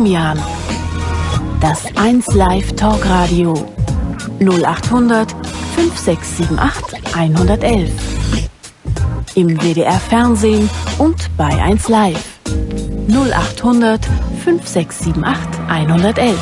Domian. Das 1 Live Talkradio 0800 5678 111. Im WDR Fernsehen und bei 1 Live 0800 5678 111.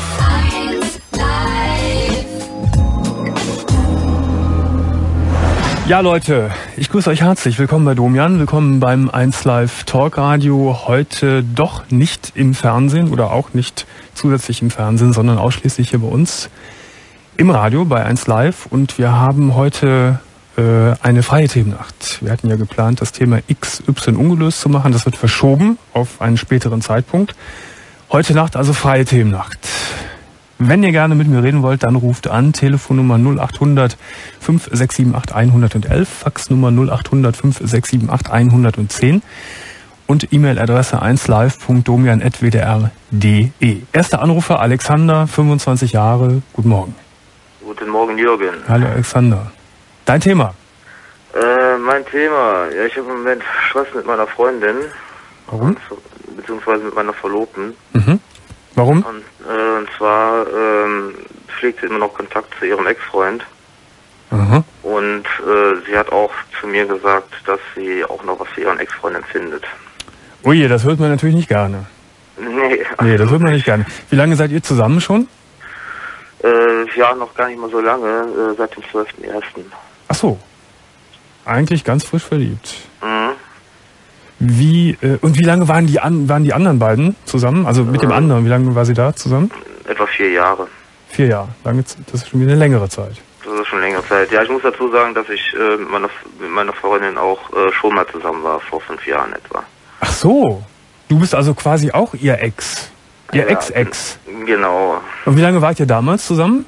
Ja Leute, ich grüße euch herzlich. Willkommen bei Domian, willkommen beim 1 Live Talkradio. Heute doch nicht im Fernsehen oder auch nicht zusätzlich im Fernsehen, sondern ausschließlich hier bei uns im Radio bei 1 Live. Und wir haben heute eine freie Themennacht. Wir hatten ja geplant, das Thema XY ungelöst zu machen. Das wird verschoben auf einen späteren Zeitpunkt. Heute Nacht also freie Themennacht. Wenn ihr gerne mit mir reden wollt, dann ruft an, Telefonnummer 0800 5678 111, Faxnummer 0800 5678 110 und E-Mail-Adresse 1live.domian@wdr.de. Erster Anrufer Alexander, 25 Jahre, guten Morgen. Guten Morgen, Jürgen. Hallo Alexander. Dein Thema? Mein Thema, ja, ich habe im Moment Stress mit meiner Freundin. Warum? Beziehungsweise mit meiner Verlobten. Mhm. Warum? Und zwar pflegt sie immer noch Kontakt zu ihrem Ex-Freund. Aha. Und sie hat auch zu mir gesagt, dass sie auch noch was für ihren Ex-Freund empfindet. Ui, das hört man natürlich nicht gerne. Nee, das hört man nicht gerne. Wie lange seid ihr zusammen schon? Ja, noch gar nicht mal so lange, seit dem 12.01. Ach so. Eigentlich ganz frisch verliebt. Mhm. Wie lange waren die anderen beiden zusammen? Also mit dem anderen, wie lange war sie da zusammen? Etwa 4 Jahre. 4 Jahre. Das ist schon wieder eine längere Zeit. Das ist schon längere Zeit. Ja, ich muss dazu sagen, dass ich mit meiner Freundin auch schon mal zusammen war, vor 5 Jahren etwa. Ach so. Du bist also quasi auch ihr Ex. Ihr Ja, Ex-Ex. Genau. Und wie lange wart ihr damals zusammen?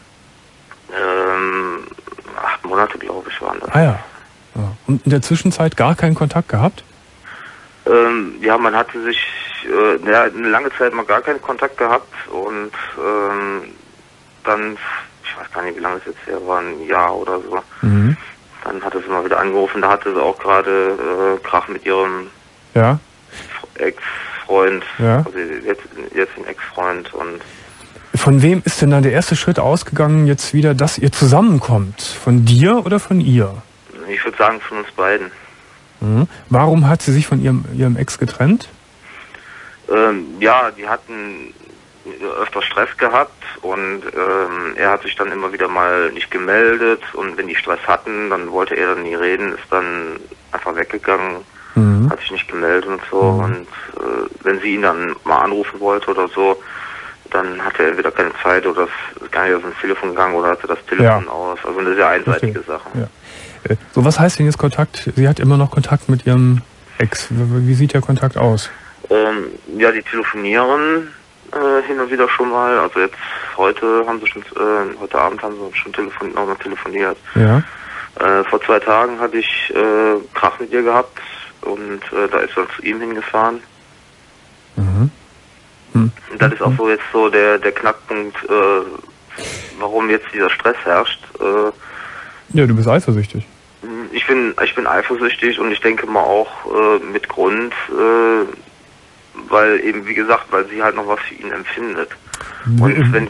8 Monate, glaube ich, waren das. Ah ja. Und in der Zwischenzeit gar keinen Kontakt gehabt? Ja, man hatte sich eine lange Zeit mal gar keinen Kontakt gehabt und dann, ich weiß gar nicht, wie lange es jetzt her war, ein Jahr oder so. Mhm. Dann hatte sie mal wieder angerufen, da hatte sie auch gerade Krach mit ihrem Ex-Freund, Ja. also jetzt ein Ex-Freund. Und Von wem ist denn dann der erste Schritt ausgegangen jetzt wieder, dass ihr zusammenkommt? Von dir oder von ihr? ich würde sagen, von uns beiden. Mhm. Warum hat sie sich von ihrem Ex getrennt? Ja, die hatten öfter Stress gehabt und er hat sich dann immer wieder mal nicht gemeldet und wenn die Stress hatten, dann wollte er dann nie reden, ist dann einfach weggegangen, hat sich nicht gemeldet und so und wenn sie ihn dann mal anrufen wollte oder so, dann hatte er entweder keine Zeit oder ist gar nicht aus dem Telefon gegangen oder hatte das Telefon aus, also eine sehr einseitige Sache. Ja. So, was heißt denn jetzt Kontakt? Sie hat immer noch Kontakt mit ihrem Ex. Wie sieht der Kontakt aus? Ja, die telefonieren hin und wieder schon mal. Also jetzt heute Abend haben sie schon nochmal telefoniert. Ja. Vor 2 Tagen hatte ich Krach mit ihr gehabt und da ist er zu ihm hingefahren. Mhm. Und das ist auch so jetzt so der Knackpunkt, warum jetzt dieser Stress herrscht. Ja, du bist eifersüchtig. Ich bin eifersüchtig und ich denke mal auch mit Grund, weil eben, wie gesagt, weil sie halt noch was für ihn empfindet. Und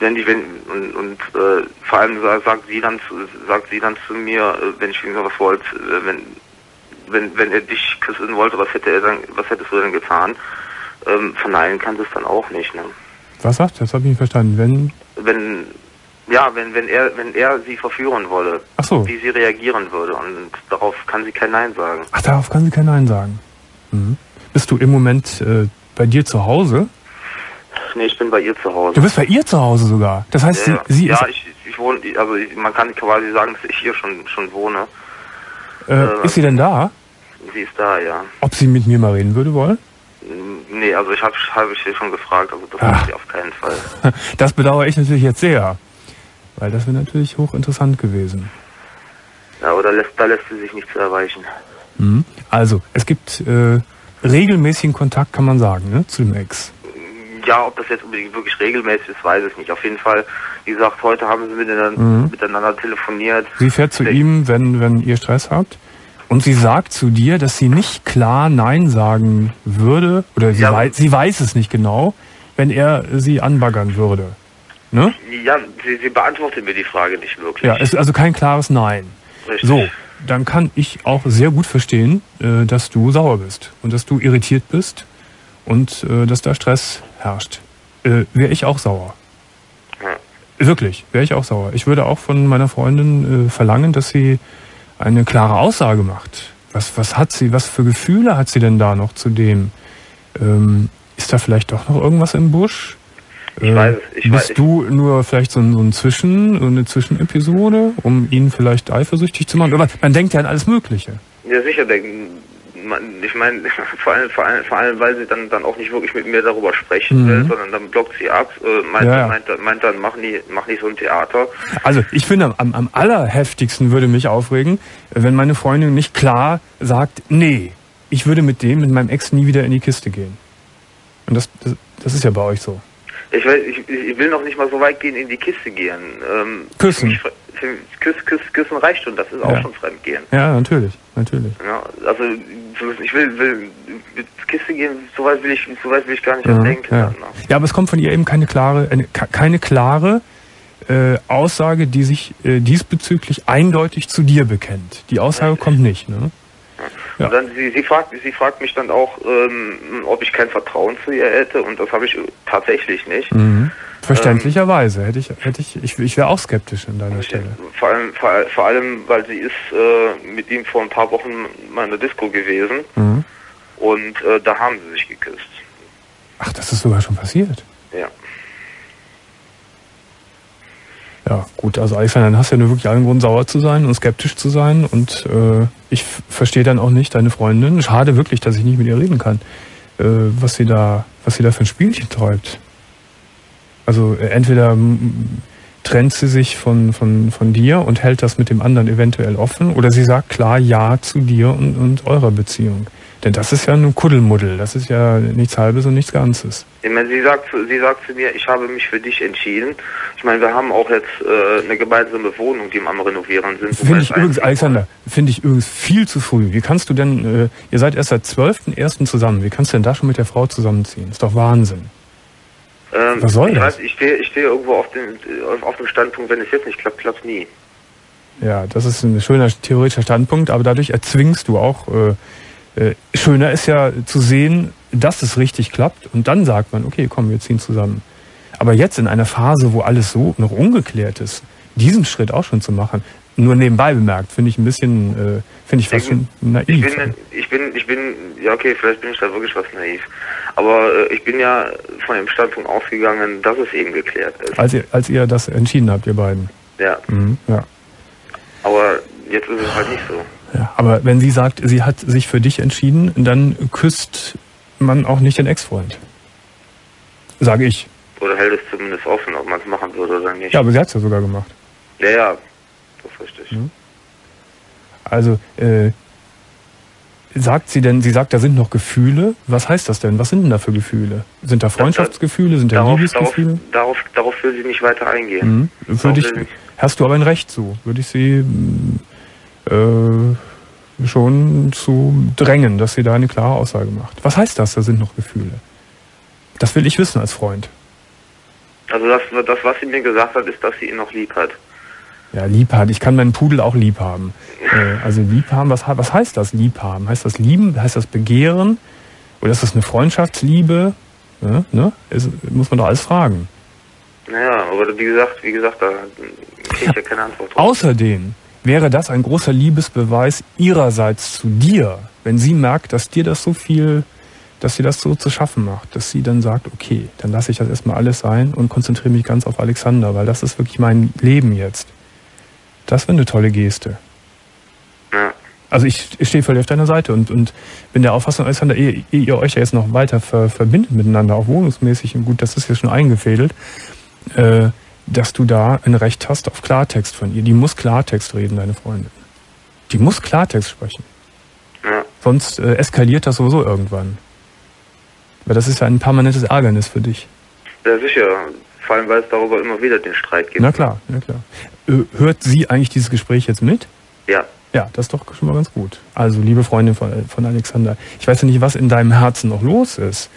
vor allem sagt sie dann zu mir, wenn ich ihm was wollte, wenn er dich küssen wollte, was hättest du denn getan? Verneinen kann sie es dann auch nicht, ne? Was sagt? Das habe ich nicht verstanden. Wenn er sie verführen wolle, Ach so. Wie sie reagieren würde. Und darauf kann sie kein Nein sagen. Ach, darauf kann sie kein Nein sagen. Mhm. Bist du im Moment bei dir zu Hause? Nee, ich bin bei ihr zu Hause. Du bist bei ihr zu Hause sogar? Das heißt, sie ist... Ja, ich wohne, also man kann quasi sagen, dass ich hier schon wohne. Ist sie denn da? Sie ist da, ja. Ob sie mit mir mal reden würde wollen? Nee, also ich habe sie schon gefragt, also das macht sie auf keinen Fall. Das bedauere ich natürlich jetzt sehr. Weil das wäre natürlich hochinteressant gewesen. Ja, aber da lässt sie sich nicht zu erreichen. Mhm. Also, es gibt regelmäßigen Kontakt, kann man sagen, ne, zu dem Ex. Ja, ob das jetzt unbedingt wirklich regelmäßig ist, weiß ich nicht. Auf jeden Fall, wie gesagt, heute haben sie miteinander telefoniert. Sie fährt zu ihm, wenn ihr Stress habt. Und sie sagt zu dir, dass sie nicht klar Nein sagen würde, oder sie weiß es nicht genau, wenn er sie anbaggern würde. Ne? Ja, sie beantwortet mir die Frage nicht wirklich. Ja, es ist also kein klares Nein. Richtig. So, dann kann ich auch sehr gut verstehen, dass du sauer bist und dass du irritiert bist und dass da Stress herrscht. Wäre ich auch sauer. Ja. Wirklich, wäre ich auch sauer. Ich würde auch von meiner Freundin verlangen, dass sie eine klare Aussage macht. Was hat sie, was für Gefühle hat sie denn da noch zu dem? Ist da vielleicht doch noch irgendwas im Busch? Bist du nur vielleicht so eine Zwischenepisode, um ihn vielleicht eifersüchtig zu machen? Man denkt ja an alles Mögliche. Ja, sicher denken. Ich meine, vor allem, weil sie dann auch nicht wirklich mit mir darüber sprechen will, sondern dann blockt sie ab, meint dann, mach nicht so ein Theater. Also ich finde, am allerheftigsten würde mich aufregen, wenn meine Freundin nicht klar sagt, nee, ich würde mit meinem Ex nie wieder in die Kiste gehen. Und das ist ja bei euch so. Ich will noch nicht mal so weit gehen, in die Kiste gehen. Küssen. Küssen reicht schon, das ist auch schon Fremdgehen. Ja, natürlich. Ja, also ich will mit Kiste gehen, so weit will ich gar nicht denken. Ja, aber es kommt von ihr eben keine klare Aussage, die sich diesbezüglich eindeutig zu dir bekennt. Die Aussage kommt nicht, ne? Ja. Und dann sie fragt mich dann auch, ob ich kein Vertrauen zu ihr hätte, und das habe ich tatsächlich nicht. Verständlicherweise ich wäre auch skeptisch an deiner Stelle. Vor allem, weil sie ist mit ihm vor ein paar Wochen mal in der Disco gewesen und da haben sie sich geküsst. Ach, das ist sogar schon passiert? Ja. Ja, gut, also Alexander, dann hast du ja nur wirklich allen Grund, sauer zu sein und skeptisch zu sein, und ich verstehe dann auch nicht deine Freundin. Schade wirklich, dass ich nicht mit ihr reden kann, was sie da für ein Spielchen treibt. Also entweder trennt sie sich von dir und hält das mit dem anderen eventuell offen, oder sie sagt klar Ja zu dir und eurer Beziehung. Denn das ist ja nur Kuddelmuddel, das ist ja nichts Halbes und nichts Ganzes. Ich meine, sie sagt zu mir, ich habe mich für dich entschieden. Ich meine, wir haben auch jetzt eine gemeinsame Wohnung, die wir am Renovieren sind. Alexander, finde ich übrigens viel zu früh. Wie kannst du denn, ihr seid erst seit 12.01. zusammen, wie kannst du denn da schon mit der Frau zusammenziehen? Ist doch Wahnsinn. Was soll das? Ich stehe irgendwo auf dem Standpunkt, wenn es jetzt nicht klappt, klappt es nie. Ja, das ist ein schöner theoretischer Standpunkt, aber dadurch erzwingst du auch... schöner ist ja zu sehen, dass es richtig klappt, und dann sagt man, okay, komm, wir ziehen zusammen. Aber jetzt in einer Phase, wo alles so noch ungeklärt ist, diesen Schritt auch schon zu machen, nur nebenbei bemerkt, finde ich ein bisschen, fast schon naiv. Ja, okay, vielleicht bin ich da wirklich was naiv. Aber ich bin ja von dem Standpunkt ausgegangen, dass es eben geklärt ist. Als ihr das entschieden habt, ihr beiden? Ja. Ja. Aber jetzt ist es halt nicht so. Ja, aber wenn sie sagt, sie hat sich für dich entschieden, dann küsst man auch nicht den Ex-Freund. Sage ich. Oder hält es zumindest offen, ob man es machen würde oder nicht. Ja, aber sie hat es ja sogar gemacht. Ja, das ist richtig. Also, sie sagt, da sind noch Gefühle. Was heißt das denn? Was sind denn da für Gefühle? Sind da Freundschaftsgefühle? Sind da Liebesgefühle? Darauf will sie nicht weiter eingehen. Hast du aber ein Recht zu. Würde ich sie... schon zu drängen, dass sie da eine klare Aussage macht. Was heißt das, da sind noch Gefühle? Das will ich wissen als Freund. Also das, was sie mir gesagt hat, ist, dass sie ihn noch lieb hat. Ja, lieb hat. Ich kann meinen Pudel auch lieb haben. Also lieb haben, was heißt das, lieb haben? Heißt das lieben? Heißt das begehren? Oder ist das eine Freundschaftsliebe? Ja, ne? Muss man doch alles fragen. Naja, aber wie gesagt, da kriege ich ja keine Antwort drauf. Außerdem wäre das ein großer Liebesbeweis ihrerseits zu dir, wenn sie merkt, dass dir das so viel, dass sie das so zu schaffen macht, dass sie dann sagt, okay, dann lasse ich das erstmal alles sein und konzentriere mich ganz auf Alexander, weil das ist wirklich mein Leben jetzt. Das wäre eine tolle Geste. Ja. Also ich stehe völlig auf deiner Seite und bin der Auffassung, Alexander, ehe ihr euch ja jetzt noch weiter verbindet miteinander, auch wohnungsmäßig, und gut, das ist ja schon eingefädelt, dass du da ein Recht hast auf Klartext von ihr. Die muss Klartext reden, deine Freundin. Die muss Klartext sprechen. Ja. Sonst eskaliert das sowieso irgendwann. Weil das ist ja ein permanentes Ärgernis für dich. Ja, sicher. Vor allem, weil es darüber immer wieder den Streit gibt. Na klar. Hört sie eigentlich dieses Gespräch jetzt mit? Ja. Ja, das ist doch schon mal ganz gut. Also, liebe Freundin von Alexander, ich weiß ja nicht, was in deinem Herzen noch los ist.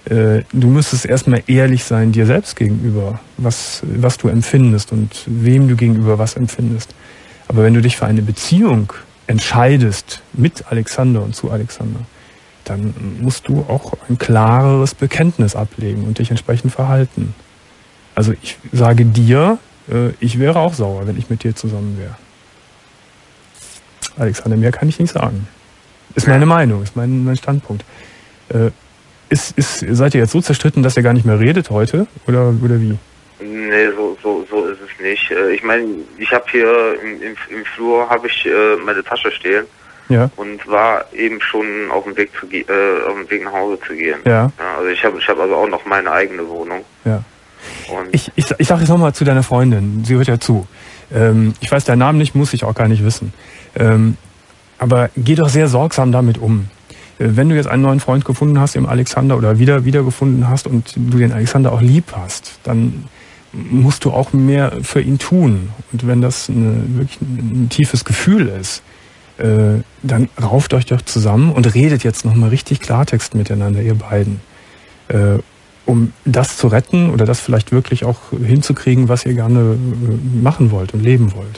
Du müsstest erstmal ehrlich sein dir selbst gegenüber, was du empfindest und wem du gegenüber was empfindest. Aber wenn du dich für eine Beziehung entscheidest mit Alexander und zu Alexander, dann musst du auch ein klareres Bekenntnis ablegen und dich entsprechend verhalten. Also ich sage dir, ich wäre auch sauer, wenn ich mit dir zusammen wäre. Alexander, mehr kann ich nicht sagen. Ist meine Meinung, ist mein Standpunkt. Seid ihr jetzt so zerstritten, dass ihr gar nicht mehr redet heute? Oder wie? Nee, so ist es nicht. Ich meine, ich habe hier im Flur habe ich meine Tasche stehen. Ja. Und war eben schon auf dem Weg nach Hause zu gehen. Ja. Also ich hab also auch noch meine eigene Wohnung. Ja. Und Ich sag jetzt nochmal zu deiner Freundin, sie hört ja zu. Ich weiß deinen Namen nicht, muss ich auch gar nicht wissen. Aber geh doch sehr sorgsam damit um. Wenn du jetzt einen neuen Freund gefunden hast, im Alexander, oder wieder gefunden hast und du den Alexander auch lieb hast, dann musst du auch mehr für ihn tun. Und wenn das wirklich ein tiefes Gefühl ist, dann rauft euch doch zusammen und redet jetzt nochmal richtig Klartext miteinander, ihr beiden. Um das zu retten oder das vielleicht wirklich auch hinzukriegen, was ihr gerne machen wollt und leben wollt.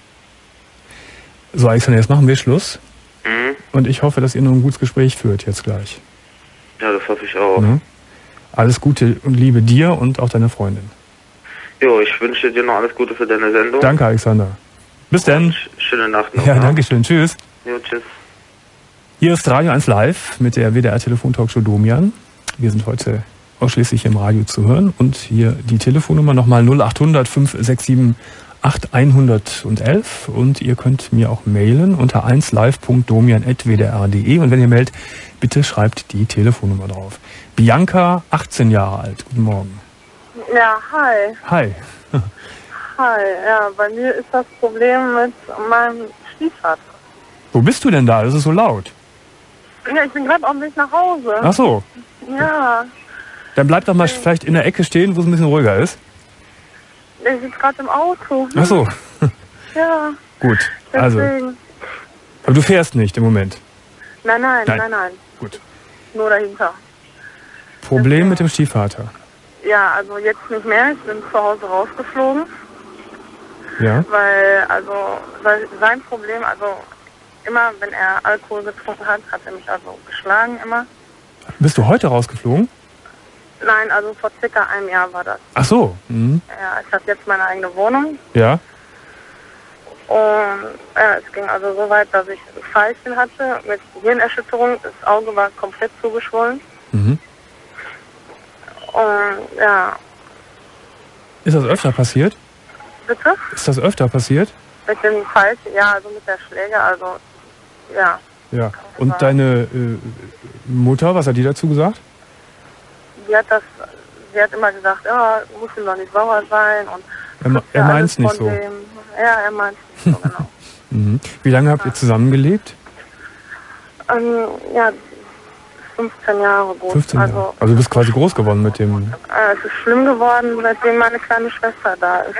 So, Alexander, jetzt machen wir Schluss. Und ich hoffe, dass ihr noch ein gutes Gespräch führt jetzt gleich. ja, das hoffe ich auch. Ne? Alles Gute und Liebe dir und auch deiner Freundin. Jo, ich wünsche dir noch alles Gute für deine Sendung. Danke, Alexander. Bis dann. Schöne Nacht noch. Ja, ne? danke schön. Tschüss. Jo, tschüss. Hier ist Radio 1 Live mit der WDR-Telefon-Talkshow Domian. Wir sind heute ausschließlich im Radio zu hören. Und hier die Telefonnummer nochmal 0800 567 8111. Und ihr könnt mir auch mailen unter 1live.domian@wdr.de. Und wenn ihr mailt, bitte schreibt die Telefonnummer drauf. Bianca, 18 Jahre alt. Guten Morgen. Ja, hi. Hi. Hi. Ja, bei mir ist das Problem mit meinem Stiefvater. Wo bist du denn da? Das ist so laut. Ja, ich bin gerade auf dem Weg nach Hause. Ach so. Ja, Dann bleib doch mal vielleicht in der Ecke stehen, wo es ein bisschen ruhiger ist. ich sitze gerade im Auto. Ach so. Ja, Gut. Also, deswegen. aber du fährst nicht im Moment. Nein. Nein. Gut. Nur dahinter. Problem mit dem Stiefvater. Ja, also jetzt nicht mehr. Ich bin zu Hause rausgeflogen, Ja. weil sein Problem, also immer wenn er Alkohol getrunken hat, hat er mich also geschlagen immer. Bist du heute rausgeflogen? Nein, also vor circa einem Jahr war das. Ach so. Mhm. Ja, ich habe jetzt meine eigene Wohnung. Ja. Und es ging also so weit, dass ich ein Pfeilchen hatte mit Hirnerschütterung. Das Auge war komplett zugeschwollen. Mhm. Und ja, Ist das öfter passiert? bitte? Ist das öfter passiert? Mit dem Pfeilchen, ja, also mit der Schläge, also ja. Ja. Und deine Mutter, was hat die dazu gesagt? Sie hat immer gesagt, ja, du musst ihm doch nicht sauer sein. Und Er meint's nicht so. Ja, er meint's nicht so, genau. Mhm. Wie lange habt ihr zusammengelebt? Ja, 15 Jahre gut. 15 Jahre. Also du bist quasi groß geworden mit dem... Es ist schlimm geworden, seitdem meine kleine Schwester da ist.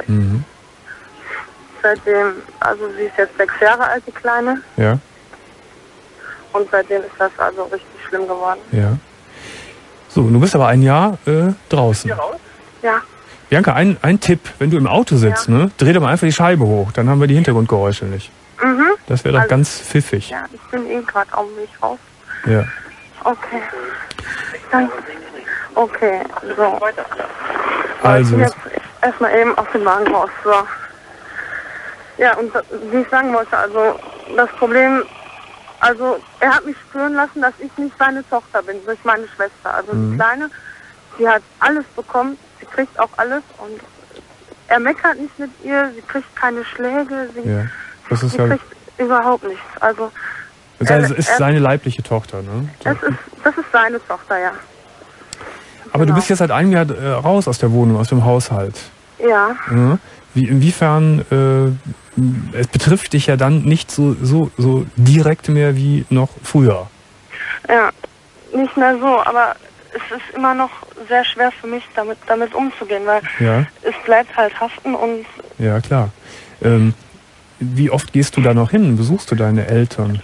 Seitdem, also sie ist jetzt 6 Jahre alt, die Kleine. Ja. Und seitdem ist das also richtig schlimm geworden. Ja. So, du bist aber ein Jahr draußen. Ja. Bianca, ein Tipp, wenn du im Auto sitzt, ne, dreh doch mal einfach die Scheibe hoch, dann haben wir die Hintergrundgeräusche nicht. Mhm. Das wäre doch Also, ganz pfiffig. Ja, ich bin gerade auf dem Weg raus. Ja. Okay. Danke. Okay, so. Also, Ich jetzt erstmal eben aus dem Wagen raus. So. Ja, und wie ich sagen wollte, also das Problem, also er hat mich spüren lassen, dass ich nicht seine Tochter bin, durch meine Schwester. Also die Kleine, die hat alles bekommen, sie kriegt auch alles und er meckert nicht mit ihr, sie kriegt keine Schläge, ja. Das ist sie ja... kriegt überhaupt nichts. Also Das ist seine leibliche Tochter, ne? das ist seine Tochter, ja. Aber du bist jetzt seit einem Jahr raus aus der Wohnung, aus dem Haushalt. Ja. Ja. Inwiefern, es betrifft dich ja dann nicht so direkt mehr wie noch früher. Ja, nicht mehr so, aber es ist immer noch sehr schwer für mich, damit umzugehen, weil es bleibt halt haften und... Ja, klar. Wie oft gehst du da noch hin? Besuchst du deine Eltern? Ich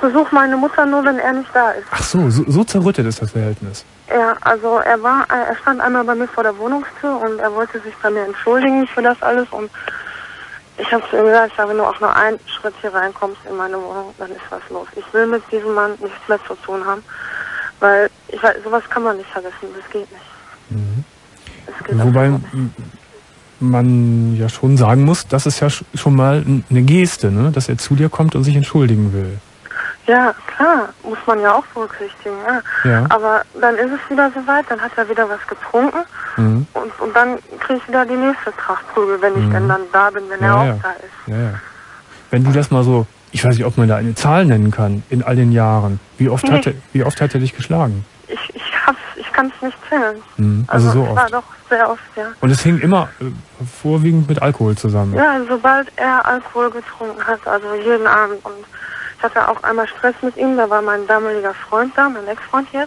besuche meine Mutter nur, wenn er nicht da ist. Ach so zerrüttet ist das Verhältnis. Ja, also er stand einmal bei mir vor der Wohnungstür und er wollte sich bei mir entschuldigen für das alles und ich habe zu ihm gesagt, ich sage, wenn du auch nur einen Schritt hier reinkommst in meine Wohnung, dann ist was los. Ich will mit diesem Mann nichts mehr zu tun haben, weil ich weiß, sowas kann man nicht vergessen, das geht nicht. Mhm. Das geht Wobei man ja schon sagen muss, das ist ja schon mal eine Geste, ne? Dass er zu dir kommt und sich entschuldigen will. Ja, klar, muss man ja auch berücksichtigen, ja. Aber dann ist es wieder soweit, dann hat er wieder was getrunken und dann kriege ich wieder die nächste Tracht Prügel, wenn ich denn dann da bin, wenn er auch da ist. Ja. Wenn du das mal so, ich weiß nicht, ob man da eine Zahl nennen kann, in all den Jahren, wie oft hat er dich geschlagen? Ich kann es nicht zählen. Also so oft? War doch sehr oft, ja. Und es hing immer vorwiegend mit Alkohol zusammen? Ja, sobald er Alkohol getrunken hat, also jeden Abend. Und ich hatte auch einmal Stress mit ihm, da war mein damaliger Freund da, mein Ex-Freund jetzt.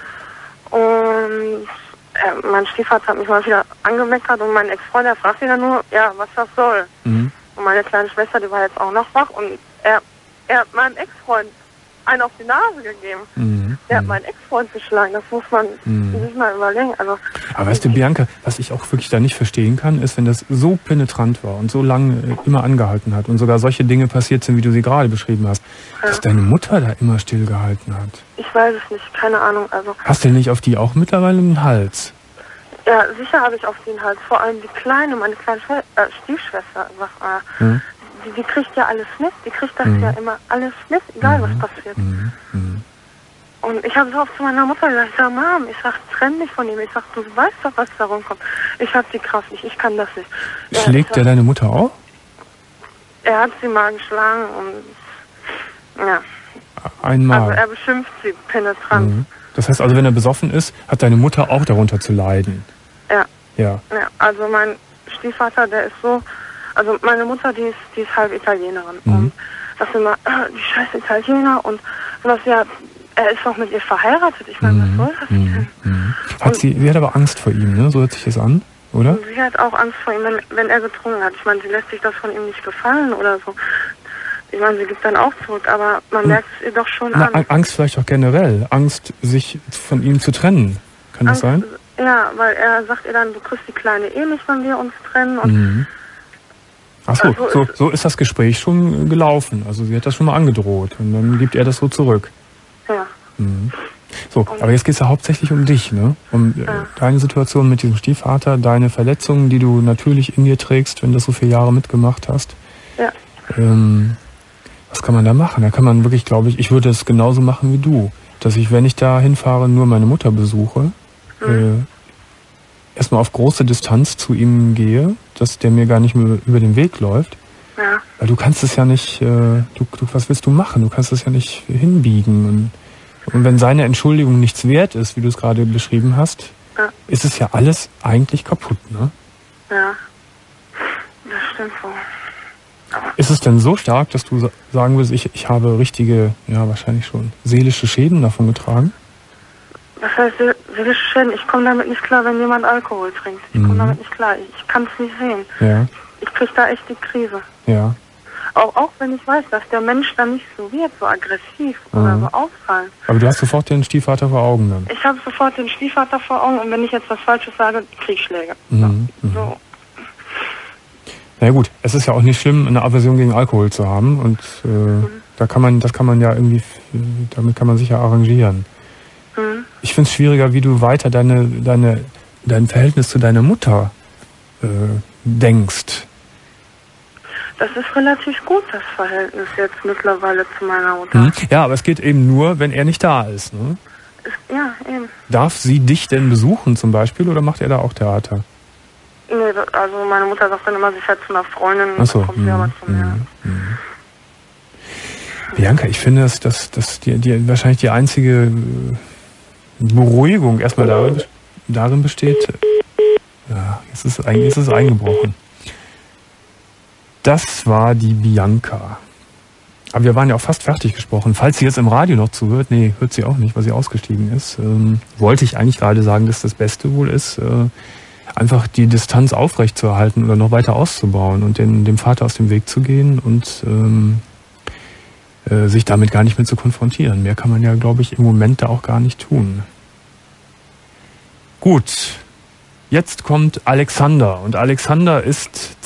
Und mein Stiefvater hat mich mal wieder angemeckert und mein Ex-Freund, der fragt wieder nur, ja, was das soll. Und meine kleine Schwester, die war jetzt auch noch wach und er hat meinem Ex-Freund einen auf die Nase gegeben. Der hat meinen Ex-Freund geschlagen, das muss man sich mal überlegen. Also, aber weißt du, Bianca, was ich auch wirklich da nicht verstehen kann, ist, wenn das so penetrant war und so lange immer angehalten hat und sogar solche Dinge passiert sind, wie du sie gerade beschrieben hast, dass deine Mutter da immer stillgehalten hat. Ich weiß es nicht, keine Ahnung. Also, hast du nicht auf die auch mittlerweile einen Hals? Ja, sicher habe ich auf den Hals. Vor allem die Kleine, meine kleine Stiefschwester, die kriegt ja alles mit. Die kriegt das ja immer alles mit, egal was passiert. Und ich habe so oft zu meiner Mutter gesagt, ich sage, Mom, ich sage, trenn dich von ihm. Ich sage, du weißt doch, was da rumkommt. Ich habe die Kraft nicht, ich kann das nicht. Schlägt er deine Mutter auch? Er hat sie mal geschlagen und ja. Einmal? Also er beschimpft sie penetrant. Das heißt also, wenn er besoffen ist, hat deine Mutter auch darunter zu leiden? Ja. Also mein Stiefvater, der ist so, also meine Mutter, die ist halb Italienerin und sagt immer, die scheiß Italiener und sowas, ja, er ist doch mit ihr verheiratet. Ich meine, was soll das denn? Sie hat aber Angst vor ihm, ne? So hört sich das an, oder? Und sie hat auch Angst vor ihm, wenn er getrunken hat. Ich meine, sie lässt sich das von ihm nicht gefallen oder so. Ich meine, sie gibt dann auch zurück, aber man merkt es ihr doch schon an. Angst vielleicht auch generell. Angst, sich von ihm zu trennen. Kann das sein? Ja, weil er sagt ihr dann, du kriegst die Kleine eh nicht, wenn wir uns trennen. Und ach so, so ist das Gespräch schon gelaufen. Also sie hat das schon mal angedroht und dann gibt er das so zurück. Ja. So, aber jetzt geht es ja hauptsächlich um dich, ne? Um deine Situation mit diesem Stiefvater, deine Verletzungen, die du natürlich in dir trägst, wenn du das so viele Jahre mitgemacht hast. Ja. Was kann man da machen? Da kann man wirklich, glaube ich würde es genauso machen wie du. Dass ich, wenn ich da hinfahre, nur meine Mutter besuche, erstmal auf große Distanz zu ihm gehe, dass der mir gar nicht mehr über den Weg läuft. Ja. Weil du kannst es ja nicht, was willst du machen? Du kannst es ja nicht hinbiegen. Und wenn seine Entschuldigung nichts wert ist, wie du es gerade beschrieben hast, ist es ja alles eigentlich kaputt, ne? Ja, das stimmt wohl. Ist es denn so stark, dass du sagen würdest, ich habe richtige, ja wahrscheinlich schon, seelische Schäden davon getragen? Was heißt seelische Schäden? Ich komme damit nicht klar, wenn jemand Alkohol trinkt. Ich komme damit nicht klar. Ich kann es nicht sehen. Ja. Ich kriege da echt die Krise. Ja. Auch wenn ich weiß, dass der Mensch dann nicht so wird, so aggressiv oder so auffallen. Aber du hast sofort den Stiefvater vor Augen dann? Ich habe sofort den Stiefvater vor Augen und wenn ich jetzt was Falsches sage, Kriegsschläge. So. Na gut, es ist ja auch nicht schlimm, eine Aversion gegen Alkohol zu haben und das kann man ja irgendwie, damit kann man sich ja arrangieren. Ich finde es schwieriger, wie du weiter dein Verhältnis zu deiner Mutter denkst. Das ist relativ gut, das Verhältnis jetzt mittlerweile zu meiner Mutter. Ja, aber es geht eben nur, wenn er nicht da ist, ne? Ja, eben. Darf sie dich denn besuchen zum Beispiel oder macht er da auch Theater? Nee, also meine Mutter sagt dann immer, sie fährt zu einer Freundin und kommt sie aber zu mir. Bianca, ich finde, dass die wahrscheinlich die einzige Beruhigung erstmal darin besteht. Ja, jetzt ist es eingebrochen. Das war die Bianca. Aber wir waren ja auch fast fertig gesprochen. Falls sie jetzt im Radio noch zuhört, nee, hört sie auch nicht, weil sie ausgestiegen ist. Wollte ich eigentlich gerade sagen, dass das Beste wohl ist, einfach die Distanz aufrechtzuerhalten oder noch weiter auszubauen und dem Vater aus dem Weg zu gehen und sich damit gar nicht mehr zu konfrontieren. Mehr kann man ja, glaube ich, im Moment da auch gar nicht tun. Gut, jetzt kommt Alexander. Und Alexander ist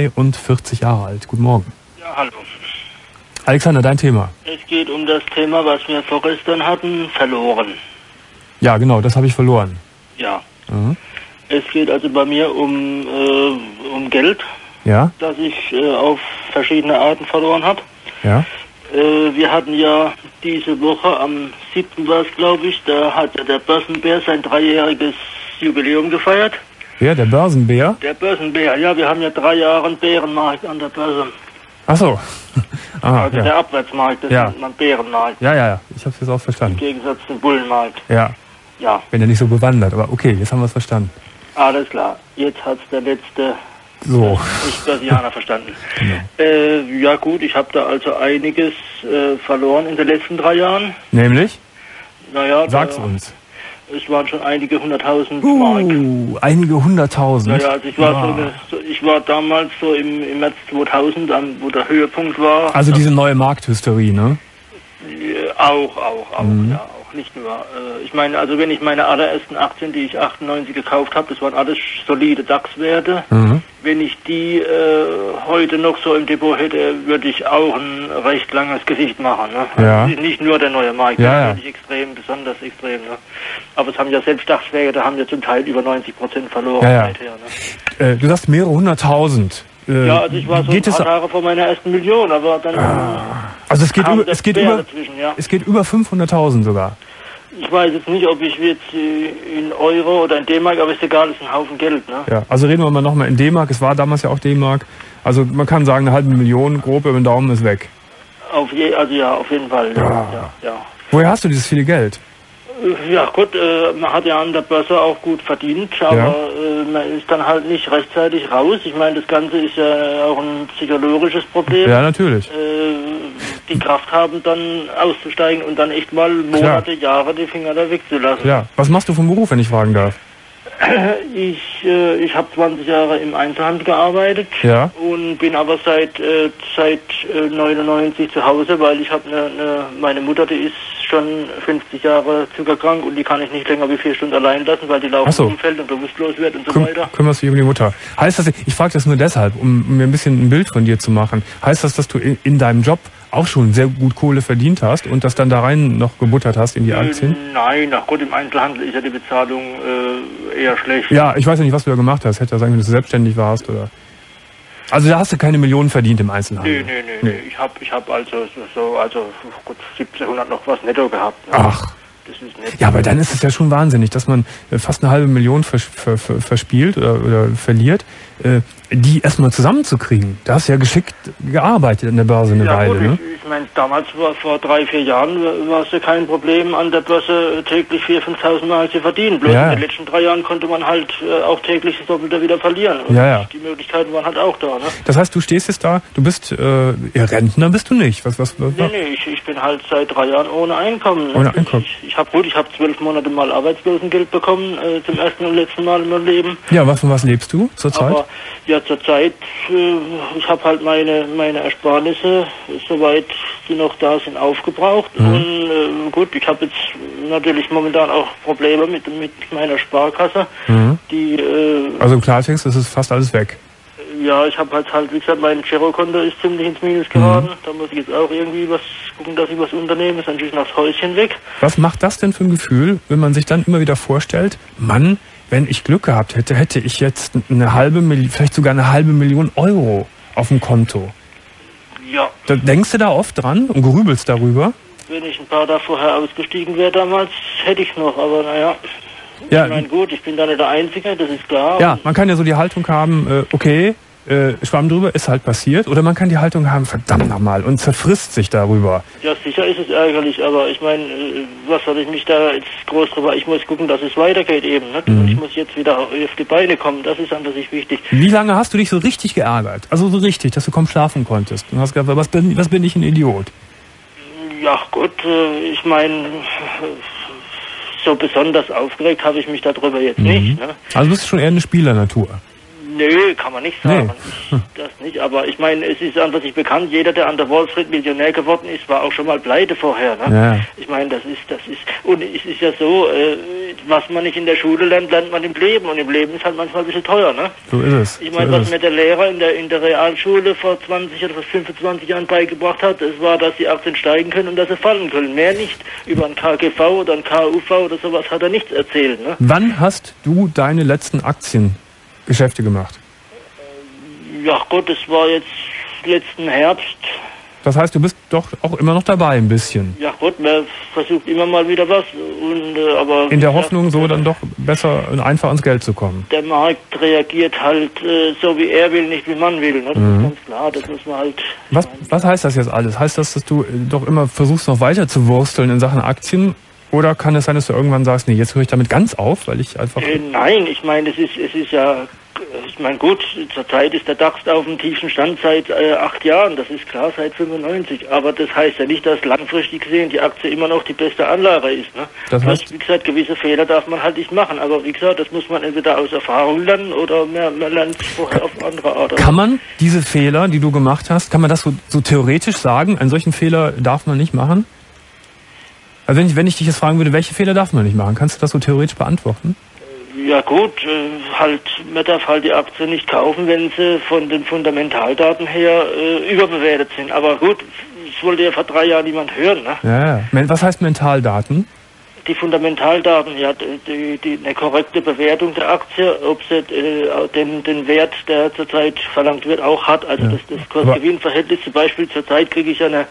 42 Jahre alt. Guten Morgen. Ja, hallo. Alexander, dein Thema. Es geht um das Thema, was wir vorgestern hatten, verloren. Ja, genau, das habe ich verloren. Ja. Mhm. Es geht also bei mir um Geld, Ja? das ich auf verschiedene Arten verloren habe. Ja? Wir hatten ja diese Woche, am 7. war es, glaube ich, da hat ja der Börsenbär sein 3-jähriges Jubiläum gefeiert. Wer, der Börsenbär? Der Börsenbär, ja, wir haben ja 3 Jahre einen Bärenmarkt an der Börse. Ach so. Ah, Also ja. der Abwärtsmarkt, das Ja. nennt man Bärenmarkt. Ja, ich habe es jetzt auch Im verstanden. Gegensatz zum Bullenmarkt. Ja, Ja, bin ja nicht so bewandert, aber okay, jetzt haben wir es verstanden. alles klar. Jetzt hat's der letzte So. Nicht-Börsianer verstanden. Genau. Ja gut, ich habe da also einiges verloren in den letzten 3 Jahren. Nämlich? Naja, Sag's uns. Es waren schon einige 100.000 Mark. Einige 100.000. Naja, also ich war damals so im März 2000, wo der Höhepunkt war. Also diese neue Markthysterie, ne? Auch, ja, auch nicht nur. Ich meine, also wenn ich meine allerersten Aktien, die ich 98 gekauft habe, das waren alles solide DAX-Werte. Mhm. Wenn ich die heute noch so im Depot hätte, würde ich auch ein recht langes Gesicht machen. Ne? Ja. Also nicht nur der neue Markt, Ja, das ja. ist nicht extrem, besonders extrem. Ne? Aber es haben ja selbst DAX-Werte, da haben wir zum Teil über 90% verloren. Ja, ja. Seither, ne? Du sagst mehrere 100.000. Ja, also ich war so ein geht es, paar Tage vor meiner ersten Million, aber dann also es geht kam über, der es geht Bär über, dazwischen, ja. es geht über 500.000 sogar. Ich weiß jetzt nicht, ob ich jetzt in Euro oder in D-Mark, aber ist egal, ist ein Haufen Geld, ne? Ja, also reden wir mal nochmal in D-Mark. Es war damals ja auch D-Mark. Also man kann sagen, 500.000 grob über den Daumen ist weg. Also ja, auf jeden Fall. Ja. Woher hast du dieses viele Geld? Ja gut, man hat ja an der Börse auch gut verdient, aber man ist dann halt nicht rechtzeitig raus. Ich meine, das Ganze ist ja auch ein psychologisches Problem. Ja, natürlich. Die Kraft haben, dann auszusteigen und dann echt mal Monate, Jahre die Finger da wegzulassen. Ja. Was machst du vom Beruf, wenn ich fragen darf? Ich habe 20 Jahre im Einzelhandel gearbeitet Ja. und bin aber seit 99 zu Hause, weil ich habe meine Mutter, die ist schon 50 Jahre zuckerkrank und die kann ich nicht länger wie 4 Stunden allein lassen, weil die laufend umfällt und bewusstlos wird und so weiter. Kümmerst du dich um die Mutter. Heißt das, ich frage das nur deshalb, um mir ein bisschen ein Bild von dir zu machen. Heißt das, dass du in deinem Job auch schon sehr gut Kohle verdient hast und das dann da rein noch gebuttert hast in die Aktien? Nein, ach Gott, im Einzelhandel ist ja die Bezahlung eher schlecht. Ja, ich weiß ja nicht, was du da gemacht hast. Hätte ja sagen können, dass du selbstständig warst oder... Also da hast du keine Millionen verdient im Einzelhandel? Nee. Ich hab also gut 1700 noch was netto gehabt. Ne? Ach. Das ist nett. Ja, aber dann ist es ja schon wahnsinnig, dass man fast 500.000 verspielt oder verliert, die erstmal zusammenzukriegen. Da hast du ja geschickt gearbeitet an der Börse eine Weile, gut, ne? Ich meine, damals vor 3-4 Jahren war es ja kein Problem, an der Börse täglich 4.000-5.000 Mal zu verdienen. Bloß in den letzten 3 Jahren konnte man halt auch täglich das Doppelte wieder verlieren. Und die Möglichkeiten waren halt auch da, ne? Das heißt, du stehst jetzt da, du bist Rentner bist du nicht? Was? Nee, ich bin halt seit 3 Jahren ohne Einkommen. Ohne Einkommen? Ich habe 12 Monate mal Arbeitslosengeld bekommen, zum ersten und letzten Mal in meinem Leben. Ja, von was lebst du zurzeit? Aber ja, zurzeit, ich habe halt meine Ersparnisse, soweit sie noch da sind, aufgebraucht. Und gut, ich habe jetzt natürlich momentan auch Probleme mit meiner Sparkasse. Die, also im Klartext, das ist fast alles weg. Ja, ich habe halt, wie gesagt, mein Girokonto ist ziemlich ins Minus geraten. Da muss ich jetzt auch irgendwie was gucken, dass ich was unternehme. Ist natürlich noch das Häuschen weg. Was macht das denn für ein Gefühl, wenn man sich dann immer wieder vorstellt, Mann, wenn ich Glück gehabt hätte, hätte ich jetzt vielleicht sogar eine halbe Million Euro auf dem Konto. Ja. Denkst du da oft dran und grübelst darüber? Wenn ich ein paar Tage vorher ausgestiegen wäre damals, hätte ich noch, aber naja. Ja. Ich meine, gut, ich bin da nicht der Einzige, das ist klar. Ja, man kann ja so die Haltung haben, okay, Schwamm drüber, ist halt passiert. Oder man kann die Haltung haben, verdammt nochmal, und zerfrisst sich darüber. Ja, sicher ist es ärgerlich, aber ich meine, was soll ich mich da jetzt groß drüber... Ich muss gucken, dass es weitergeht eben. Ne? Und ich muss jetzt wieder auf die Beine kommen, das ist an sich wichtig. Wie lange hast du dich so richtig geärgert? Also so richtig, dass du kaum schlafen konntest? Und hast gesagt, was bin ich ein Idiot? Ja gut, ich meine... So besonders aufgeregt habe ich mich darüber jetzt nicht. Ne? Also bist du schon eher eine Spielernatur? Nö, kann man nicht sagen. Das nicht, aber ich meine, es ist einfach sich bekannt, jeder, der an der Wall Street Millionär geworden ist, war auch schon mal pleite vorher. Ne? Ja. Ich meine, das ist, und es ist ja so, was man nicht in der Schule lernt, lernt man im Leben, und im Leben ist halt manchmal ein bisschen teuer, ne? So ist es. Ich meine, was mir der Lehrer in der Realschule vor 20 oder 25 Jahren beigebracht hat, es war, dass die Aktien steigen können und dass sie fallen können. Mehr nicht. Über ein KGV oder ein KUV oder sowas hat er nichts erzählt, ne? Wann hast du deine letzten Aktiengeschäfte gemacht? Ja Gott, es war jetzt letzten Herbst. Das heißt, du bist doch auch immer noch dabei ein bisschen. Ja Gott, man versucht immer mal wieder was. Und, aber in der Hoffnung, so dann doch besser und einfach ans Geld zu kommen. Der Markt reagiert halt so, wie er will, nicht wie man will. Ne? Das ist ganz klar, das muss man halt... Was heißt das jetzt alles? Heißt das, dass du doch immer versuchst, noch weiter zu wursteln in Sachen Aktien? Oder kann es sein, dass du irgendwann sagst, nee, jetzt höre ich damit ganz auf, weil ich einfach... Nein, ich meine, es ist ja... Ich meine, gut, zurzeit ist der DAX auf dem tiefen Stand seit 8 Jahren, das ist klar, seit 95. Aber das heißt ja nicht, dass langfristig gesehen die Aktie immer noch die beste Anlage ist. Ne? Das heißt, wie gesagt, gewisse Fehler darf man halt nicht machen. Aber wie gesagt, das muss man entweder aus Erfahrung lernen oder man lernt vorher auf andere Art. Kann man diese Fehler, die du gemacht hast, kann man das so theoretisch sagen? Einen solchen Fehler darf man nicht machen? Also wenn ich dich jetzt fragen würde, welche Fehler darf man nicht machen? Kannst du das so theoretisch beantworten? Ja gut, man darf halt die Aktie nicht kaufen, wenn sie von den Fundamentaldaten her überbewertet sind. Aber gut, das wollte ja vor 3 Jahren niemand hören. Ne? Ja. Was heißt Mentaldaten? Die Fundamentaldaten, ja, eine korrekte Bewertung der Aktie, ob sie den Wert, der zurzeit verlangt wird, auch hat. Also das Kurs-Gewinn-Verhältnis, zum Beispiel zurzeit kriege ich ja eine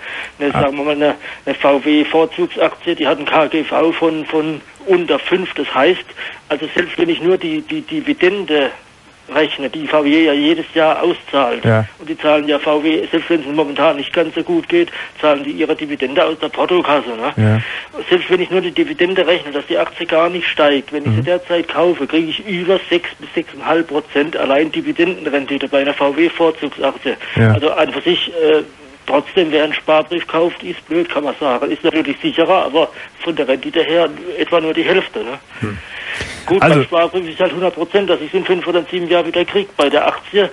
VW-Vorzugsaktie, die hat ein KGV von unter 5. Das heißt, also selbst wenn ich nur die Dividende rechne, die VW ja jedes Jahr auszahlt. Ja. Und die zahlen ja VW, selbst wenn es momentan nicht ganz so gut geht, zahlen die ihre Dividende aus der Portokasse. Ne? Ja. Selbst wenn ich nur die Dividende rechne, dass die Aktie gar nicht steigt, wenn ich sie derzeit kaufe, kriege ich über 6 bis 6,5% allein Dividendenrendite bei einer VW-Vorzugsaktie. Ja. Also an für sich, trotzdem, wer einen Sparbrief kauft, ist blöd, kann man sagen. Ist natürlich sicherer, aber von der Rendite her etwa nur die Hälfte. Ne? Gut, also, beim Sparbrief ist halt 100%, dass ich es in 5 oder 7 Jahren wieder kriege. Bei der Aktie,